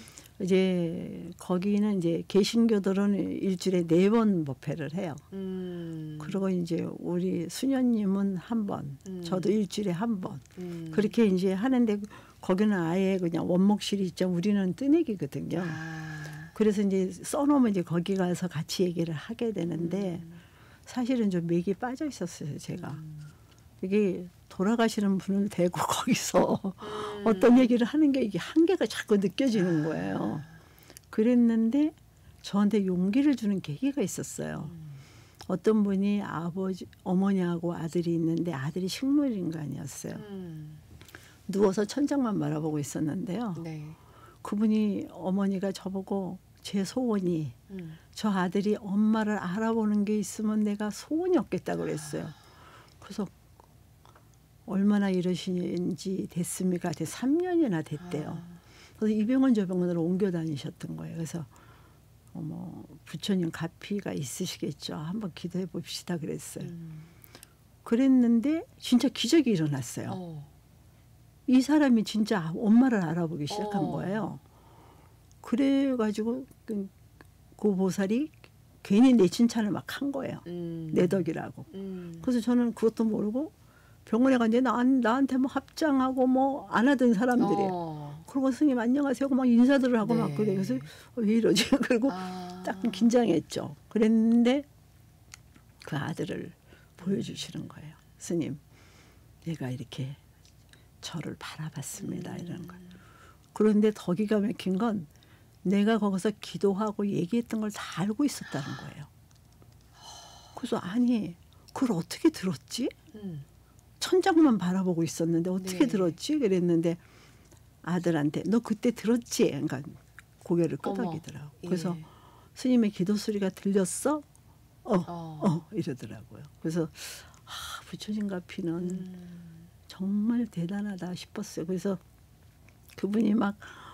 Speaker 2: 이제 거기는 이제 개신교들은 일주일에 네 번 법회를 해요.
Speaker 1: 음.
Speaker 2: 그리고 이제 우리 수녀님은 한 번,
Speaker 1: 음.
Speaker 2: 저도 일주일에 한 번.
Speaker 1: 음.
Speaker 2: 그렇게 이제 하는데 거기는 아예 그냥 원목실이 있죠. 우리는 뜨내기거든요.
Speaker 1: 아.
Speaker 2: 그래서 이제 써놓으면 이제 거기 가서 같이 얘기를 하게 되는데
Speaker 1: 음.
Speaker 2: 사실은 좀 맥이 빠져 있었어요. 제가
Speaker 1: 음.
Speaker 2: 이게 돌아가시는 분을 대고 거기서
Speaker 1: 음.
Speaker 2: 어떤 얘기를 하는 게 이게 한계가 자꾸 느껴지는 거예요. 그랬는데 저한테 용기를 주는 계기가 있었어요.
Speaker 1: 음.
Speaker 2: 어떤 분이 아버지, 어머니하고 아들이 있는데 아들이 식물인간이었어요.
Speaker 1: 음.
Speaker 2: 누워서 천장만 바라보고 있었는데요.
Speaker 1: 네.
Speaker 2: 그분이 어머니가 저보고 제 소원이
Speaker 1: 음.
Speaker 2: 저 아들이 엄마를 알아보는 게 있으면 내가 소원이 없겠다고 그랬어요. 그래서 얼마나 이러시는지 됐습니까? 삼 년이나 됐대요.
Speaker 1: 아.
Speaker 2: 그래서 이 병원 저 병원으로 옮겨 다니셨던 거예요. 그래서 어머 부처님 가피가 있으시겠죠. 한번 기도해 봅시다 그랬어요.
Speaker 1: 음.
Speaker 2: 그랬는데 진짜 기적이 일어났어요.
Speaker 1: 어.
Speaker 2: 이 사람이 진짜 엄마를 알아보기 시작한
Speaker 1: 어.
Speaker 2: 거예요. 그래가지고 그, 그 보살이 괜히 내 칭찬을 막 한 거예요.
Speaker 1: 음.
Speaker 2: 내 덕이라고.
Speaker 1: 음.
Speaker 2: 그래서 저는 그것도 모르고 병원에 갔는데 나, 나한테 뭐 합장하고 뭐 안 하던 사람들이.
Speaker 1: 어.
Speaker 2: 그리고 스님 안녕하세요 하고 막 인사들을 하고
Speaker 1: 네.
Speaker 2: 막 그래. 그래서 어, 왜 이러지? 그리고
Speaker 1: 아.
Speaker 2: 딱 긴장했죠. 그랬는데 그 아들을 보여주시는 거예요. 스님, 내가 이렇게 저를 바라봤습니다.
Speaker 1: 음.
Speaker 2: 이러는 거예요. 그런데 더 기가 막힌 건 내가 거기서 기도하고 얘기했던 걸 다 알고 있었다는 거예요. 그래서 아니 그걸 어떻게 들었지?
Speaker 1: 음.
Speaker 2: 천장만 바라보고 있었는데 어떻게
Speaker 1: 네.
Speaker 2: 들었지? 그랬는데 아들한테 너 그때 들었지? 그러니까 고개를 끄덕이더라고.
Speaker 1: 예.
Speaker 2: 그래서 스님의 기도 소리가 들렸어? 어,
Speaker 1: 어.
Speaker 2: 어, 이러더라고요. 그래서 아, 부처님 가피는
Speaker 1: 음.
Speaker 2: 정말 대단하다 싶었어요. 그래서 그분이 막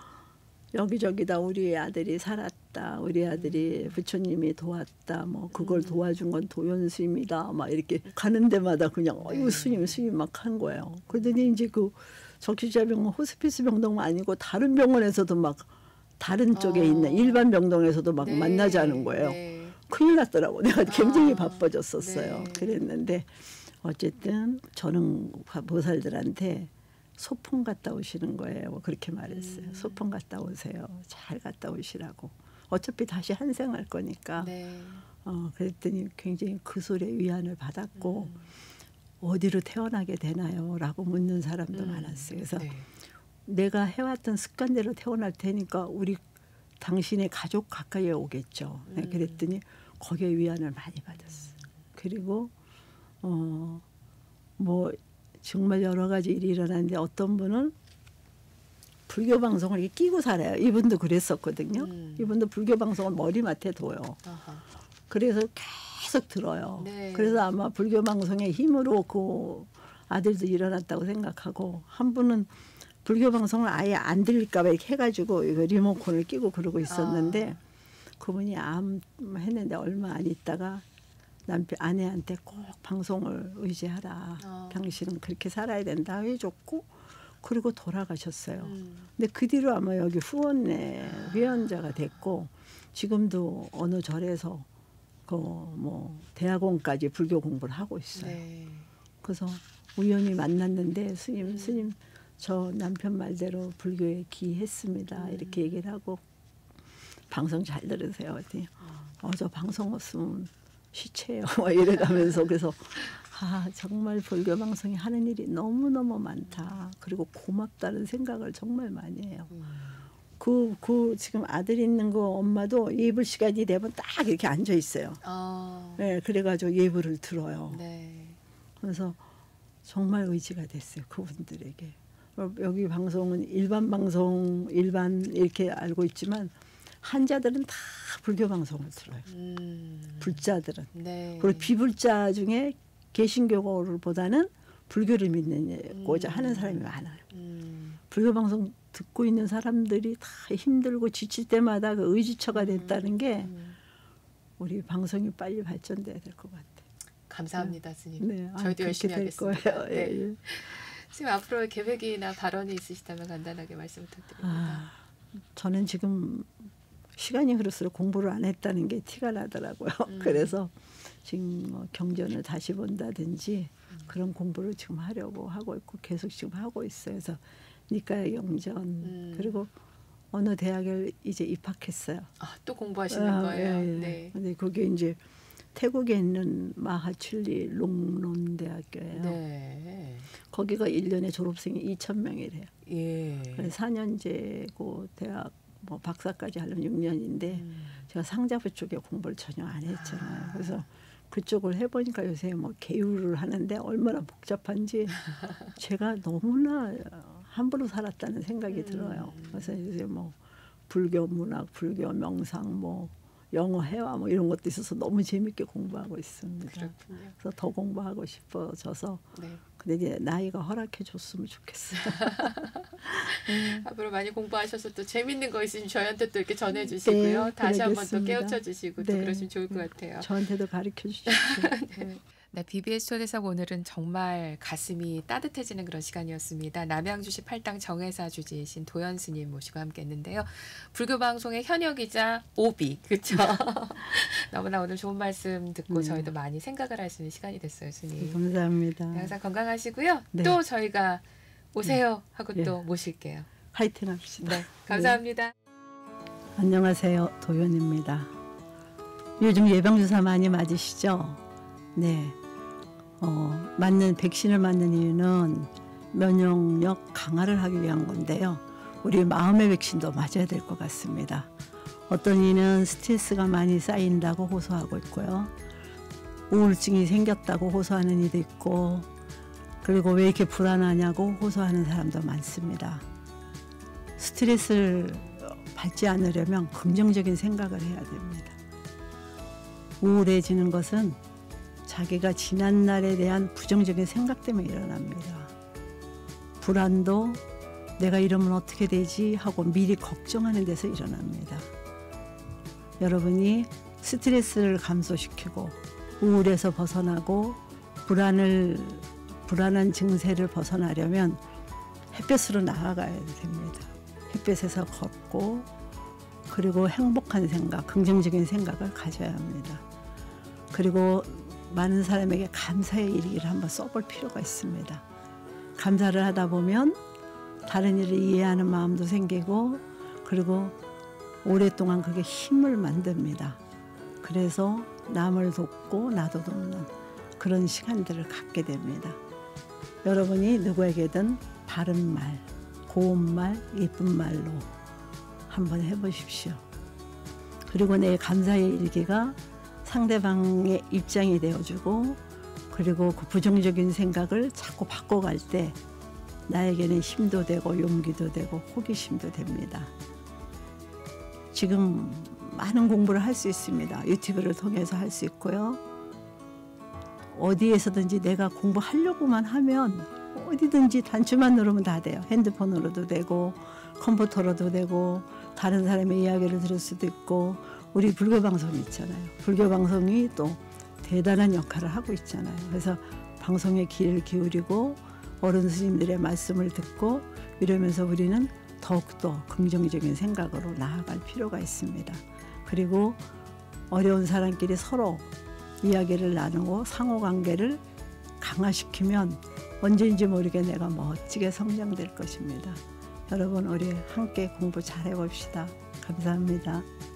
Speaker 2: 여기저기다 우리 아들이 살았다. 우리 아들이 부처님이 도왔다. 뭐 그걸 도와준 건 도연 스님이다. 막 이렇게 가는 데마다 그냥
Speaker 1: 네.
Speaker 2: 어이구 스님 스님 막 한 거예요. 그러더니 이제 그 적시자병원 호스피스 병동만 아니고 다른 병원에서도 막 다른 쪽에
Speaker 1: 어.
Speaker 2: 있는 일반 병동에서도 막
Speaker 1: 네.
Speaker 2: 만나자는 거예요.
Speaker 1: 네.
Speaker 2: 큰일 났더라고. 내가 굉장히
Speaker 1: 아.
Speaker 2: 바빠졌었어요.
Speaker 1: 네.
Speaker 2: 그랬는데 어쨌든 저는 보살들한테 소풍 갔다 오시는 거예요. 뭐 그렇게 말했어요.
Speaker 1: 음.
Speaker 2: 소풍 갔다 오세요. 잘 갔다 오시라고. 어차피 다시 한생할 거니까.
Speaker 1: 네.
Speaker 2: 어, 그랬더니 굉장히 그 소리에 위안을 받았고
Speaker 1: 음.
Speaker 2: 어디로 태어나게 되나요? 라고 묻는 사람도
Speaker 1: 음.
Speaker 2: 많았어요. 그래서
Speaker 1: 네.
Speaker 2: 내가 해왔던 습관대로 태어날 테니까 우리 당신의 가족 가까이에 오겠죠. 네,
Speaker 1: 음.
Speaker 2: 그랬더니 거기에 위안을 많이 받았어요. 그리고 어, 뭐 정말 여러 가지 일이 일어났는데 어떤 분은 불교 방송을 이렇게 끼고 살아요. 이분도 그랬었거든요.
Speaker 1: 음.
Speaker 2: 이분도 불교 방송을 머리맡에 둬요.
Speaker 1: 아하.
Speaker 2: 그래서 계속 들어요.
Speaker 1: 네.
Speaker 2: 그래서 아마 불교 방송의 힘으로 그 아들도 일어났다고 생각하고 한 분은 불교 방송을 아예 안 들릴까 봐 이렇게 해가지고 이거 리모컨을 끼고 그러고 있었는데
Speaker 1: 아.
Speaker 2: 그분이 암 했는데 얼마 안 있다가 남편 아내한테 꼭 방송을 의지하라.
Speaker 1: 아.
Speaker 2: 당신은 그렇게 살아야 된다 해줬고 그리고 돌아가셨어요.
Speaker 1: 음.
Speaker 2: 근데 그 뒤로 아마 여기 후원회 회원자가 됐고 지금도 어느 절에서 그 뭐 대학원까지 불교 공부를 하고 있어요.
Speaker 1: 네.
Speaker 2: 그래서 우연히 만났는데 스님 스님 저 남편 말대로 불교에 기했습니다.
Speaker 1: 음.
Speaker 2: 이렇게 얘기를 하고 방송 잘 들으세요. 그랬더니 어, 저 방송 없으면 시체예요. 막 이래가면서 그래서 아 정말 불교 방송이 하는 일이 너무너무 많다. 그리고 고맙다는 생각을 정말 많이 해요.
Speaker 1: 음.
Speaker 2: 그, 그 지금 아들 있는 거 엄마도 예불 시간이 되면 딱 이렇게 앉아 있어요.
Speaker 1: 아.
Speaker 2: 네, 그래가지고 예불을 들어요.
Speaker 1: 네.
Speaker 2: 그래서 정말 의지가 됐어요. 그분들에게. 여기 방송은 일반 방송, 일반 이렇게 알고 있지만 한자들은 다 불교 방송을 들어요.
Speaker 1: 음.
Speaker 2: 불자들은.
Speaker 1: 네.
Speaker 2: 그리고 비불자 중에 개신교보다는 불교를 믿는고자
Speaker 1: 음.
Speaker 2: 하는 사람이 많아요.
Speaker 1: 음.
Speaker 2: 불교 방송 듣고 있는 사람들이 다 힘들고 지칠 때마다 그 의지처가 됐다는 게
Speaker 1: 음.
Speaker 2: 우리 방송이 빨리 발전돼야 될 것 같아요.
Speaker 1: 감사합니다, 스님.
Speaker 2: 네, 아,
Speaker 1: 저희도
Speaker 2: 그렇게
Speaker 1: 열심히
Speaker 2: 될
Speaker 1: 하겠습니다.
Speaker 2: 거예요.
Speaker 1: 네.
Speaker 2: 예, 예.
Speaker 1: 스님 앞으로 계획이나 발언이 있으시다면 간단하게 말씀 부탁드립니다.
Speaker 2: 아, 저는 지금 시간이 흐를수록 공부를 안 했다는 게 티가 나더라고요.
Speaker 1: 음.
Speaker 2: 그래서 지금 뭐 경전을 다시 본다든지
Speaker 1: 음.
Speaker 2: 그런 공부를 지금 하려고 하고 있고 계속 지금 하고 있어요. 그래서 니까의 영전
Speaker 1: 음.
Speaker 2: 그리고 어느 대학을 이제 입학했어요.
Speaker 1: 아, 또 공부하시는
Speaker 2: 아,
Speaker 1: 거예요?
Speaker 2: 예, 예.
Speaker 1: 네.
Speaker 2: 근데 그게 이제 태국에 있는 마하출리 롱론 대학교예요.
Speaker 1: 네.
Speaker 2: 거기가 일 년에 졸업생이 이천 명이래요.
Speaker 1: 예.
Speaker 2: 그래서 사 년제고 대학 뭐 박사까지 하려면 육 년인데
Speaker 1: 음.
Speaker 2: 제가 상자부 쪽에 공부를 전혀 안 했잖아요. 그래서 그쪽을 해보니까 요새 뭐 계율을 하는데 얼마나 복잡한지 제가 너무나 함부로 살았다는 생각이
Speaker 1: 음.
Speaker 2: 들어요. 그래서 이제 뭐 불교 문학, 불교 명상, 뭐 영어 회화 뭐 이런 것도 있어서 너무 재밌게 공부하고 있습니다.
Speaker 1: 그렇군요.
Speaker 2: 그래서 더 공부하고 싶어져서
Speaker 1: 네.
Speaker 2: 근데 이제 나이가 허락해 줬으면 좋겠어요.
Speaker 1: 앞으로 많이 공부하셔서 또 재밌는 거 있으면 저희한테 또 이렇게 전해주시고요.
Speaker 2: 네,
Speaker 1: 다시 한번 또
Speaker 2: 그러겠습니다.
Speaker 1: 깨우쳐 주시고 또
Speaker 2: 네.
Speaker 1: 그러시면 좋을 것 같아요.
Speaker 2: 저한테도 가르쳐 주십시오. 네.
Speaker 1: 네, 비비에스 초대석 오늘은 정말 가슴이 따뜻해지는 그런 시간이었습니다. 남양주시 팔당 정회사 주지이신 도연 스님 모시고 함께했는데요. 불교 방송의 현역이자 오비, 그렇죠? 너무나 오늘 좋은 말씀 듣고
Speaker 2: 네.
Speaker 1: 저희도 많이 생각을 할 수 있는 시간이 됐어요, 스님.
Speaker 2: 감사합니다.
Speaker 1: 네, 항상 건강하시고요.
Speaker 2: 네.
Speaker 1: 또 저희가 오세요 하고
Speaker 2: 네.
Speaker 1: 또 모실게요.
Speaker 2: 화이팅 합시다.
Speaker 1: 네, 감사합니다.
Speaker 2: 안녕하세요. 도연입니다. 요즘 예방주사 많이 맞으시죠? 네. 어, 맞는 백신을 맞는 이유는 면역력 강화를 하기 위한 건데요. 우리 마음의 백신도 맞아야 될 것 같습니다. 어떤 이는 스트레스가 많이 쌓인다고 호소하고 있고요. 우울증이 생겼다고 호소하는 이도 있고, 그리고 왜 이렇게 불안하냐고 호소하는 사람도 많습니다. 스트레스를 받지 않으려면 긍정적인 생각을 해야 됩니다. 우울해지는 것은 자기가 지난 날에 대한 부정적인 생각 때문에 일어납니다. 불안도 내가 이러면 어떻게 되지 하고 미리 걱정하는 데서 일어납니다. 여러분이 스트레스를 감소시키고 우울에서 벗어나고 불안을, 불안한 증세를 벗어나려면 햇볕으로 나아가야 됩니다. 햇볕에서 걷고 그리고 행복한 생각, 긍정적인 생각을 가져야 합니다. 그리고 많은 사람에게 감사의 일기를 한번 써볼 필요가 있습니다. 감사를 하다 보면 다른 일을 이해하는 마음도 생기고 그리고 오랫동안 그게 힘을 만듭니다. 그래서 남을 돕고 나도 돕는 그런 시간들을 갖게 됩니다. 여러분이 누구에게든 바른 말, 고운 말, 예쁜 말로 한번 해보십시오. 그리고 내 감사의 일기가 상대방의 입장이 되어주고 그리고 그 부정적인 생각을 자꾸 바꿔갈 때 나에게는 힘도 되고 용기도 되고 호기심도 됩니다. 지금 많은 공부를 할 수 있습니다. 유튜브를 통해서 할 수 있고요. 어디에서든지 내가 공부하려고만 하면 어디든지 단추만 누르면 다 돼요. 핸드폰으로도 되고 컴퓨터로도 되고 다른 사람의 이야기를 들을 수도 있고 우리 불교 방송이 있잖아요. 불교 방송이 또 대단한 역할을 하고 있잖아요. 그래서 방송에 귀를 기울이고 어른 스님들의 말씀을 듣고 이러면서 우리는 더욱더 긍정적인 생각으로 나아갈 필요가 있습니다. 그리고 어려운 사람끼리 서로 이야기를 나누고 상호관계를 강화시키면 언제인지 모르게 내가 멋지게 성장될 것입니다. 여러분 우리 함께 공부 잘 해봅시다. 감사합니다.